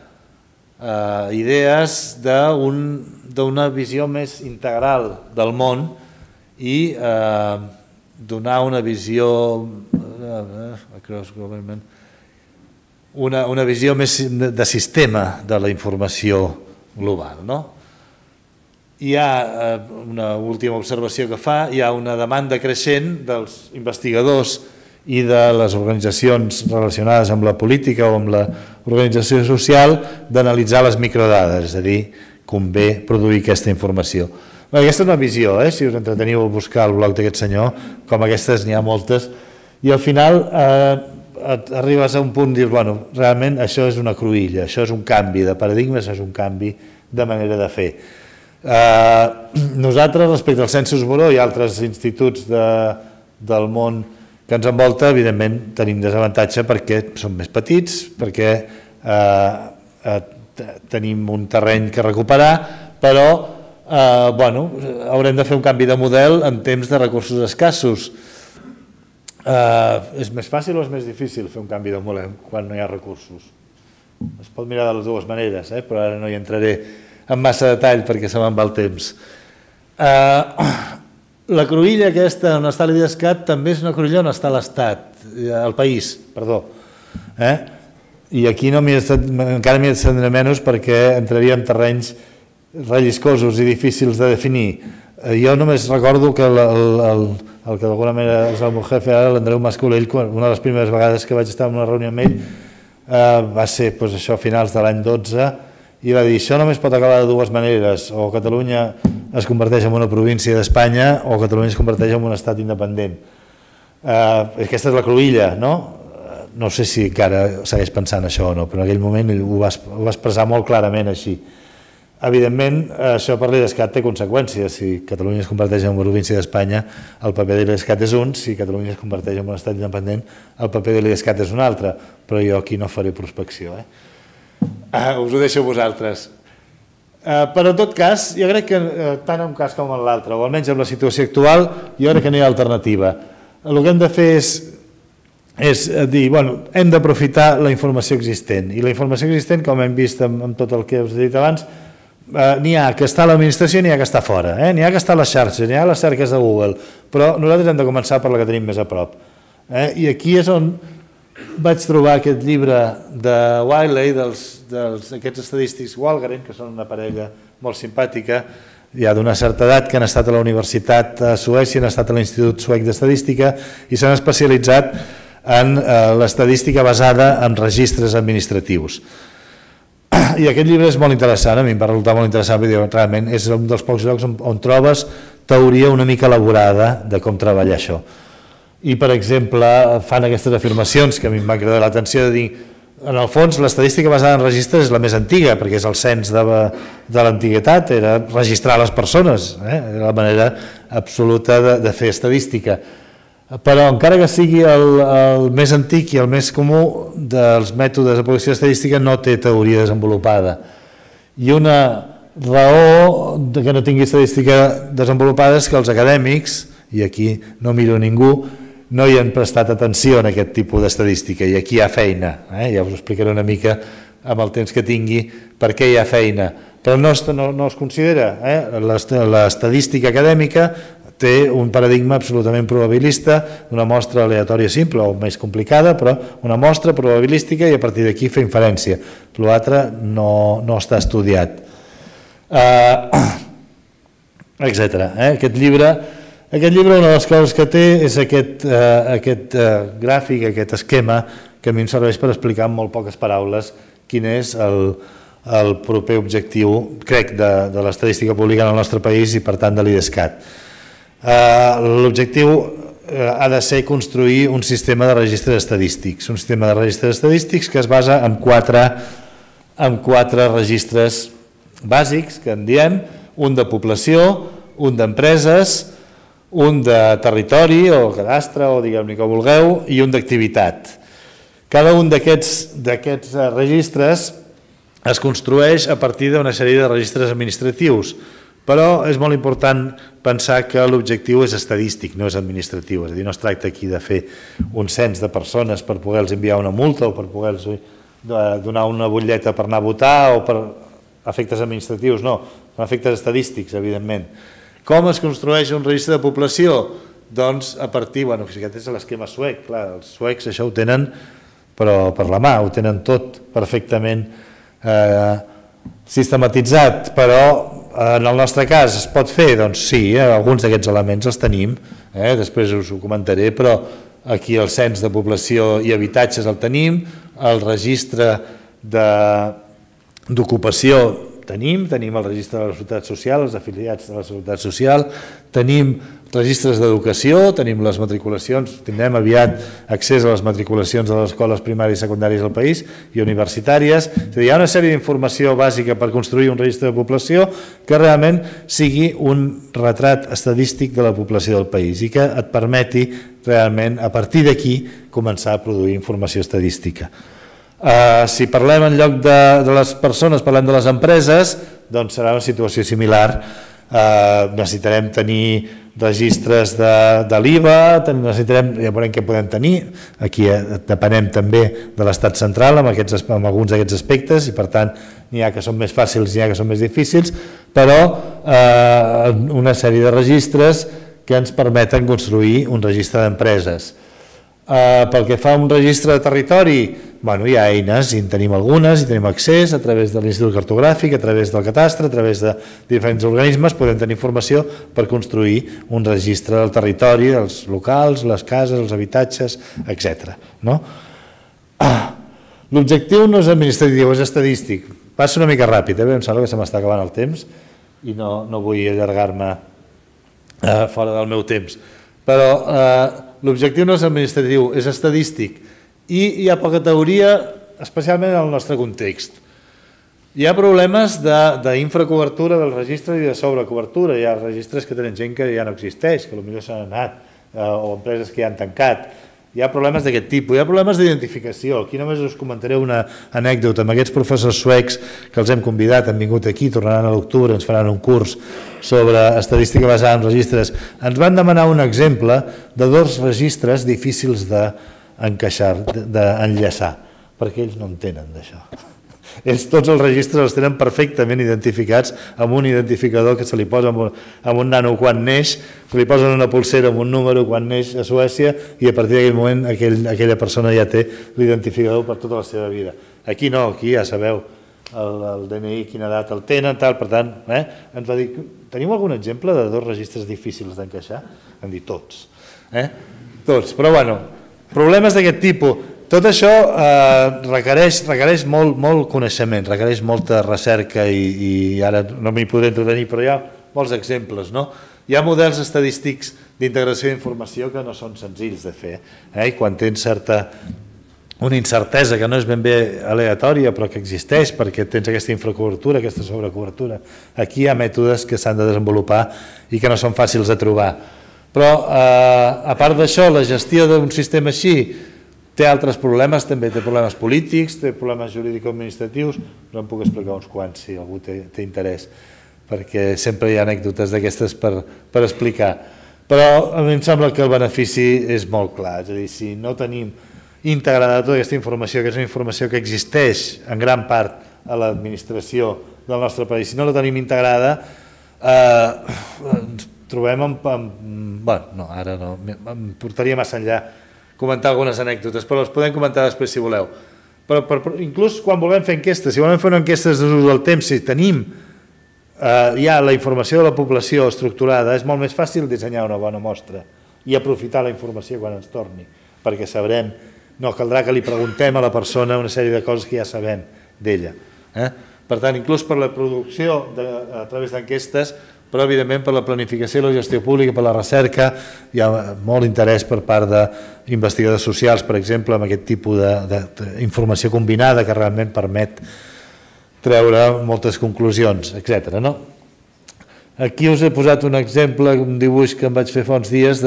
idees d'una visió més integral del món i donar una visió més de sistema de la informació global. Hi ha una última observació que fa, hi ha una demanda creixent dels investigadors i de les organitzacions relacionades amb la política o amb l'organització social d'analitzar les microdades, és a dir, convé produir aquesta informació. Aquesta és una visió, si us entreteniu a buscar el blog d'aquest senyor, com aquestes n'hi ha moltes, i al final arribes a un punt i dius, bueno, realment això és una cruïlla, això és un canvi de paradigma, això és un canvi de manera de fer. Nosaltres, respecte al Census Bureau i altres instituts del món que ens envolta, evidentment tenim desavantatge perquè som més petits, perquè tenim un terreny que recuperar, però haurem de fer un canvi de model en temps de recursos escassos. És més fàcil o és més difícil fer un canvi de model quan no hi ha recursos? Es pot mirar de les dues maneres, però ara no hi entraré amb massa detall perquè se me'n va el temps. La cruïlla aquesta on està l'IDESCAT també és una cruïlla on està l'Estat, el país, perdó. I aquí encara m'hi estendré menys perquè entraria en terrenys relliscosos i difícils de definir. Jo només recordo que el que d'alguna manera és el meu jefe ara, l'Andreu Mascolell, una de les primeres vegades que vaig estar en una reunió amb ell va ser això a finals de l'any 12, i va dir, això només pot acabar de dues maneres, o Catalunya es converteix en una província d'Espanya o Catalunya es converteix en un estat independent. Aquesta és la cruïlla, no? No sé si encara segueix pensant això o no, però en aquell moment ho va expressar molt clarament així. Evidentment, això per l'IDESCAT té conseqüències. Si Catalunya es converteix en una província d'Espanya, el paper de l'IDESCAT és un, si Catalunya es converteix en un estat independent, el paper de l'IDESCAT és un altre, però jo aquí no faré prospecció. Us ho deixo a vosaltres. Però en tot cas, jo crec que tant en un cas com en l'altre, o almenys en la situació actual, jo crec que no hi ha alternativa. El que hem de fer és dir, hem d'aprofitar la informació existent, i la informació existent, com hem vist amb tot el que us he dit abans, n'hi ha que està a l'administració i n'hi ha que està fora, n'hi ha que està a les xarxes, n'hi ha a les cerques de Google, però nosaltres hem de començar per la que tenim més a prop. I aquí és on vaig trobar aquest llibre de Wiley, d'aquests estadístics Walgren, que són una parella molt simpàtica, ja d'una certa edat, que han estat a la Universitat a Suècia, han estat a l'Institut Suec d'Estadística i s'han especialitzat en l'estadística basada en registres administratius. I aquest llibre és molt interessant, a mi em va resultar molt interessant, perquè realment és un dels pocs llocs on trobes teoria una mica elaborada de com treballar això. I, per exemple, fan aquestes afirmacions que a mi em van cridar l'atenció de dir, en el fons, l'estadística basada en registres és la més antiga, perquè és el cens de l'antiguitat, era registrar les persones, era la manera absoluta de fer estadística. Però encara que sigui el més antic i el més comú dels mètodes de producció estadística, no té teoria desenvolupada. I una raó que no tingui estadística desenvolupada és que els acadèmics, i aquí no miro a ningú, no hi han prestat atenció en aquest tipus d'estadística, i aquí hi ha feina. Ja us explicaré una mica amb el temps que tingui per què hi ha feina. Però no es considera. L'estadística acadèmica té un paradigma absolutament probabilista, una mostra aleatòria simple o més complicada, però una mostra probabilística i a partir d'aquí fer inferència. L'altre no està estudiat, etc. Aquest llibre, una de les coses que té és aquest gràfic, aquest esquema, que a mi em serveix per explicar en molt poques paraules quin és el proper objectiu, crec, de l'estadística pública en el nostre país i per tant de l'IDESCAT. L'objectiu ha de ser construir un sistema de registres estadístics, que es basa en quatre registres bàsics, que en diem, un de població, un d'empreses, un de territori o cadastre, o diguem-ne com vulgueu, i un d'activitat. Cada un d'aquests registres es construeix a partir d'una sèrie de registres administratius, però és molt important pensar que l'objectiu és estadístic, no és administratiu. És a dir, no es tracta aquí de fer un cens de persones per poder-los enviar una multa o per poder-los donar una butlleta per anar a votar o per efectes administratius, no, són efectes estadístics, evidentment. Com es construeix un registre de població? Doncs a partir, aquest és l'esquema suec, clar, els suecs això ho tenen però per la mà, ho tenen tot perfectament sistematitzat, però en el nostre cas es pot fer? Doncs sí, alguns d'aquests elements els tenim, després us ho comentaré, però aquí el cens de població i habitatges el tenim, el registre d'ocupació tenim el registre de la Seguretat Social, els afiliats de la Seguretat Social, tenim registres d'educació, tenim les matriculacions, tindrem aviat accés a les matriculacions de les escoles primàries i secundàries del país i universitàries. És a dir, hi ha una sèrie d'informació bàsica per construir un registre de població que realment sigui un retrat estadístic de la població del país i que et permeti realment, a partir d'aquí, començar a produir informació estadística. Si parlem en lloc de les persones, parlem de les empreses, doncs serà una situació similar. Necessitarem tenir registres de l'IVA, ja veurem què podem tenir. Aquí depenem també de l'estat central amb alguns d'aquests aspectes i per tant n'hi ha que són més fàcils i n'hi ha que són més difícils, però una sèrie de registres que ens permeten construir un registre d'empreses. Pel que fa a un registre de territori, hi ha eines, i en tenim algunes, i tenim accés a través de l'Institut Cartogràfic, a través del Catastre, a través de diferents organismes, podem tenir informació per construir un registre del territori, dels locals, les cases, els habitatges, etc. L'objectiu no és administratiu, és estadístic. Passo una mica ràpid, em sembla que se m'està acabant el temps i no vull allargar-me fora del meu temps. Però l'objectiu no és administratiu, és estadístic. I hi ha poca teoria, especialment en el nostre context. Hi ha problemes d'infracobertura del registre i de sobrecobertura. Hi ha registres que tenen gent que ja no existeix, que potser s'han anat, o empreses que ja han tancat. Hi ha problemes d'aquest tipus, hi ha problemes d'identificació. Aquí només us comentaré una anècdota amb aquests professors suecs que els hem convidat, han vingut aquí, tornaran a l'octubre, ens faran un curs sobre estadística basada en registres. Ens van demanar un exemple de 2 registres difícils d'encaixar, d'enllaçar, perquè ells no en tenen d'això. Ells tots els registres els tenen perfectament identificats amb un identificador que se li posa amb un nano quan neix, se li posen una pulsera amb un número quan neix a Suècia i a partir d'aquell moment aquella persona ja té l'identificador per tota la seva vida. Aquí no, aquí ja sabeu el DNI, quina edat el tenen, tal, per tant, ens va dir, tenim algun exemple de 2 registres difícils d'encaixar? Hem dit tots, tots, però bueno, problemes d'aquest tipus. Tot això requereix molt coneixement, requereix molta recerca i ara no m'hi podré entretenir, però hi ha molts exemples. Hi ha models estadístics d'integració d'informació que no són senzills de fer. I quan tens una incertesa que no és ben bé aleatòria però que existeix perquè tens aquesta infracobertura, aquesta sobrecobertura, aquí hi ha mètodes que s'han de desenvolupar i que no són fàcils de trobar. Però a part d'això, la gestió d'un sistema així té altres problemes, també té problemes polítics, té problemes jurídico-administratius, però en puc explicar uns quants si algú té interès, perquè sempre hi ha anècdotes d'aquestes per explicar. Però a mi em sembla que el benefici és molt clar, és a dir, si no tenim integrada tota aquesta informació, que és una informació que existeix en gran part a l'administració del nostre país, si no la tenim integrada, ens trobem no, ara no, em portaria massa enllà comentar algunes anècdotes, però les podem comentar després si voleu. Però inclús quan volem fer enquestes, si volem fer una enquesta d'ús del temps, si tenim ja la informació de la població estructurada, és molt més fàcil dissenyar una bona mostra i aprofitar la informació quan ens torni, perquè sabrem, no caldrà que li preguntem a la persona una sèrie de coses que ja sabem d'ella. Per tant, inclús per la producció a través d'enquestes, però evidentment per la planificació i la gestió pública, per la recerca, hi ha molt interès per part d'investigadors socials, per exemple, amb aquest tipus d'informació combinada que realment permet treure moltes conclusions, etc. Aquí us he posat un exemple, un dibuix que em vaig fer fa uns dies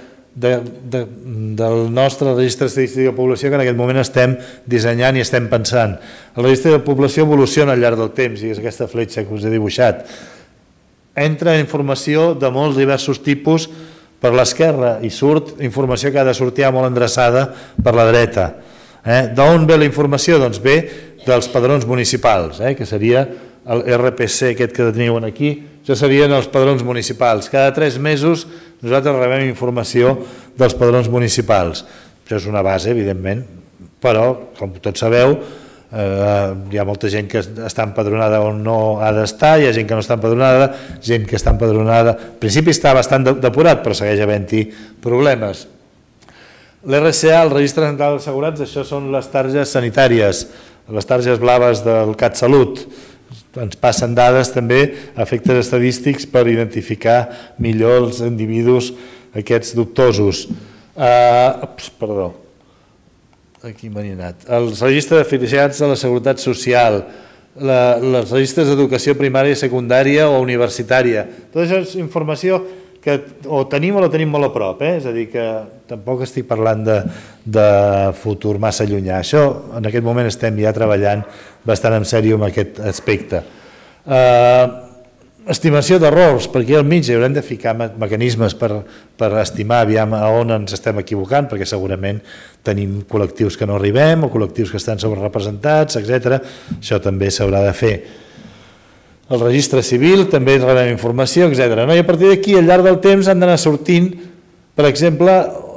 del nostre registre estadístic de població que en aquest moment estem dissenyant i estem pensant. El registre de població evoluciona al llarg del temps i és aquesta fletxa que us he dibuixat. Entra informació de molts diversos tipus per l'esquerra i surt informació que ha de sortir molt endreçada per la dreta. D'on ve la informació? Doncs ve dels padrons municipals, que seria el RPC aquest que teniu aquí, això serien els padrons municipals. Cada 3 mesos nosaltres rebem informació dels padrons municipals. Això és una base, evidentment, però, com tots sabeu, hi ha molta gent que està empadronada on no ha d'estar, hi ha gent que no està empadronada, gent que està empadronada, al principi està bastant depurat, però segueix havent-hi problemes. L'RCA, el Registre Central d'Assegurats, això són les targes sanitàries, les targes blaves del CatSalut. Ens passen dades també a efectes estadístics per identificar millor els individus aquests dubtosos. Perdó. Aquí m'han anat. Els registres d'afiliats a la Seguretat Social, els registres d'educació primària, secundària o universitària. Tota això és informació que o tenim o la tenim molt a prop, és a dir, que tampoc estic parlant de futur massa llunyà. Això, en aquest moment estem ja treballant bastant en sèrio amb aquest aspecte. Estimació d'errors, perquè al mig haurem de ficar mecanismes per estimar aviam a on ens estem equivocant, perquè segurament tenim col·lectius que no arribem o col·lectius que estan sobrerepresentats, etc. Això també s'haurà de fer. El registre civil, també rebem informació, etc. I a partir d'aquí, al llarg del temps, han d'anar sortint, per exemple,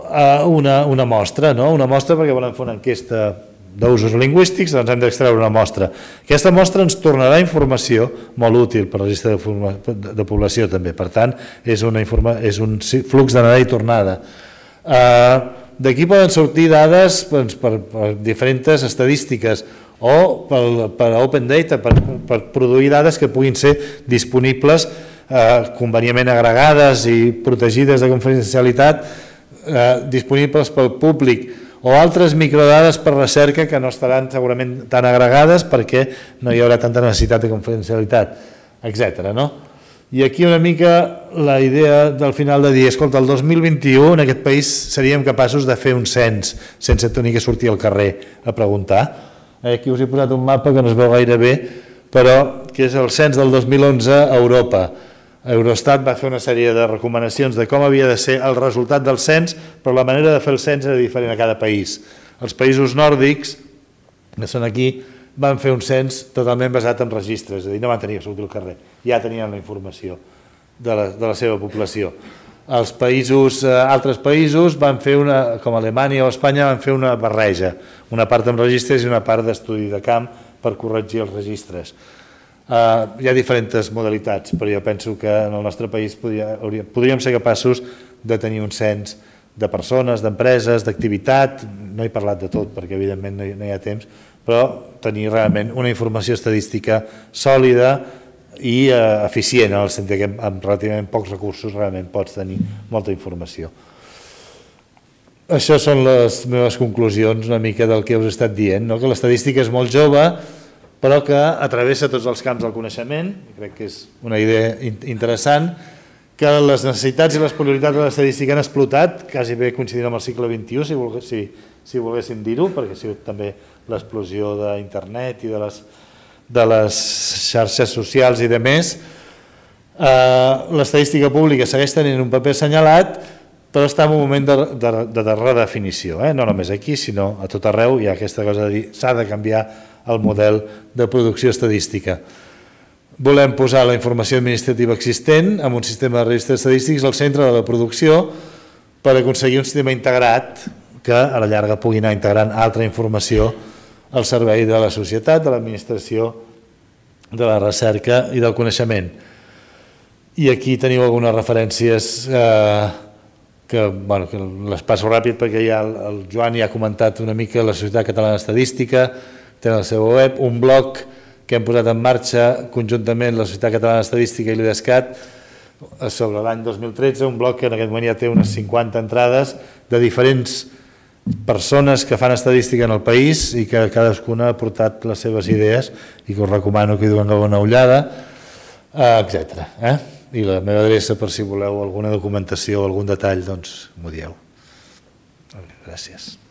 una mostra, una mostra perquè volem fer una enquesta d'usos lingüístics, doncs hem d'extreure una mostra. Aquesta mostra ens tornarà informació molt útil per al registre de població també, per tant és un flux d'anada i tornada. D'aquí poden sortir dades per diferents estadístiques o per Open Data, per produir dades que puguin ser disponibles convenientment agregades i protegides de confidencialitat, disponibles pel públic, o altres microdades per recerca que no estaran segurament tan agregades perquè no hi haurà tanta necessitat de confidencialitat, etc. I aquí una mica la idea del final de dir, escolta, el 2021 en aquest país seríem capaços de fer un cens sense tenir que sortir al carrer a preguntar. Aquí us he posat un mapa que no es veu gaire bé, però que és el cens del 2011 a Europa. Eurostat va fer una sèrie de recomanacions de com havia de ser el resultat del cens, però la manera de fer el cens era diferent a cada país. Els països nòrdics, que són aquí, van fer un cens totalment basat en registres, és a dir, no van tenir que sortir al carrer, ja tenien la informació de la seva població. Altres països van fer com Alemanya o Espanya, van fer una barreja, una part amb registres i una part d'estudi de camp per corregir els registres. Hi ha diferents modalitats, però jo penso que en el nostre país podríem ser capaços de tenir un cens de persones, d'empreses, d'activitat, no he parlat de tot perquè evidentment no hi ha temps, però tenir realment una informació estadística sòlida i eficient, en el sentit que amb relativament pocs recursos realment pots tenir molta informació. Això són les meves conclusions una mica del que us he estat dient, que l'estadística és molt jove, però que travessa tots els camps del coneixement, crec que és una idea interessant, que les necessitats i les prioritats de l'estadística han explotat, quasi bé coincidint amb el segle XXI, si volguéssim dir-ho, perquè ha sigut també l'explosió d'internet i de les xarxes socials i de més. L'estadística pública segueix tenint un paper assenyalat, però està en un moment de redefinició, no només aquí, sinó a tot arreu hi ha aquesta cosa de dir s'ha de canviar el model de producció estadística. Volem posar la informació administrativa existent amb un sistema de registres estadístics al centre de la producció per aconseguir un sistema integrat que a la llarga pugui anar integrant altra informació al servei de la societat, de l'administració, de la recerca i del coneixement. I aquí teniu algunes referències que les passo ràpid perquè ja el Joan ja ha comentat una mica la Societat Catalana d'Estadística, tenen la seva web, un blog que hem posat en marxa conjuntament la Societat Catalana d'Estadística i l'IDESCAT sobre l'any 2013, un blog que en aquest moment ja té unes 50 entrades de diferents persones que fan estadística en el país i que cadascuna ha portat les seves idees i que us recomano que hi donem una ullada, etc. I la meva adreça per si voleu alguna documentació o algun detall, doncs m'ho dieu. Gràcies.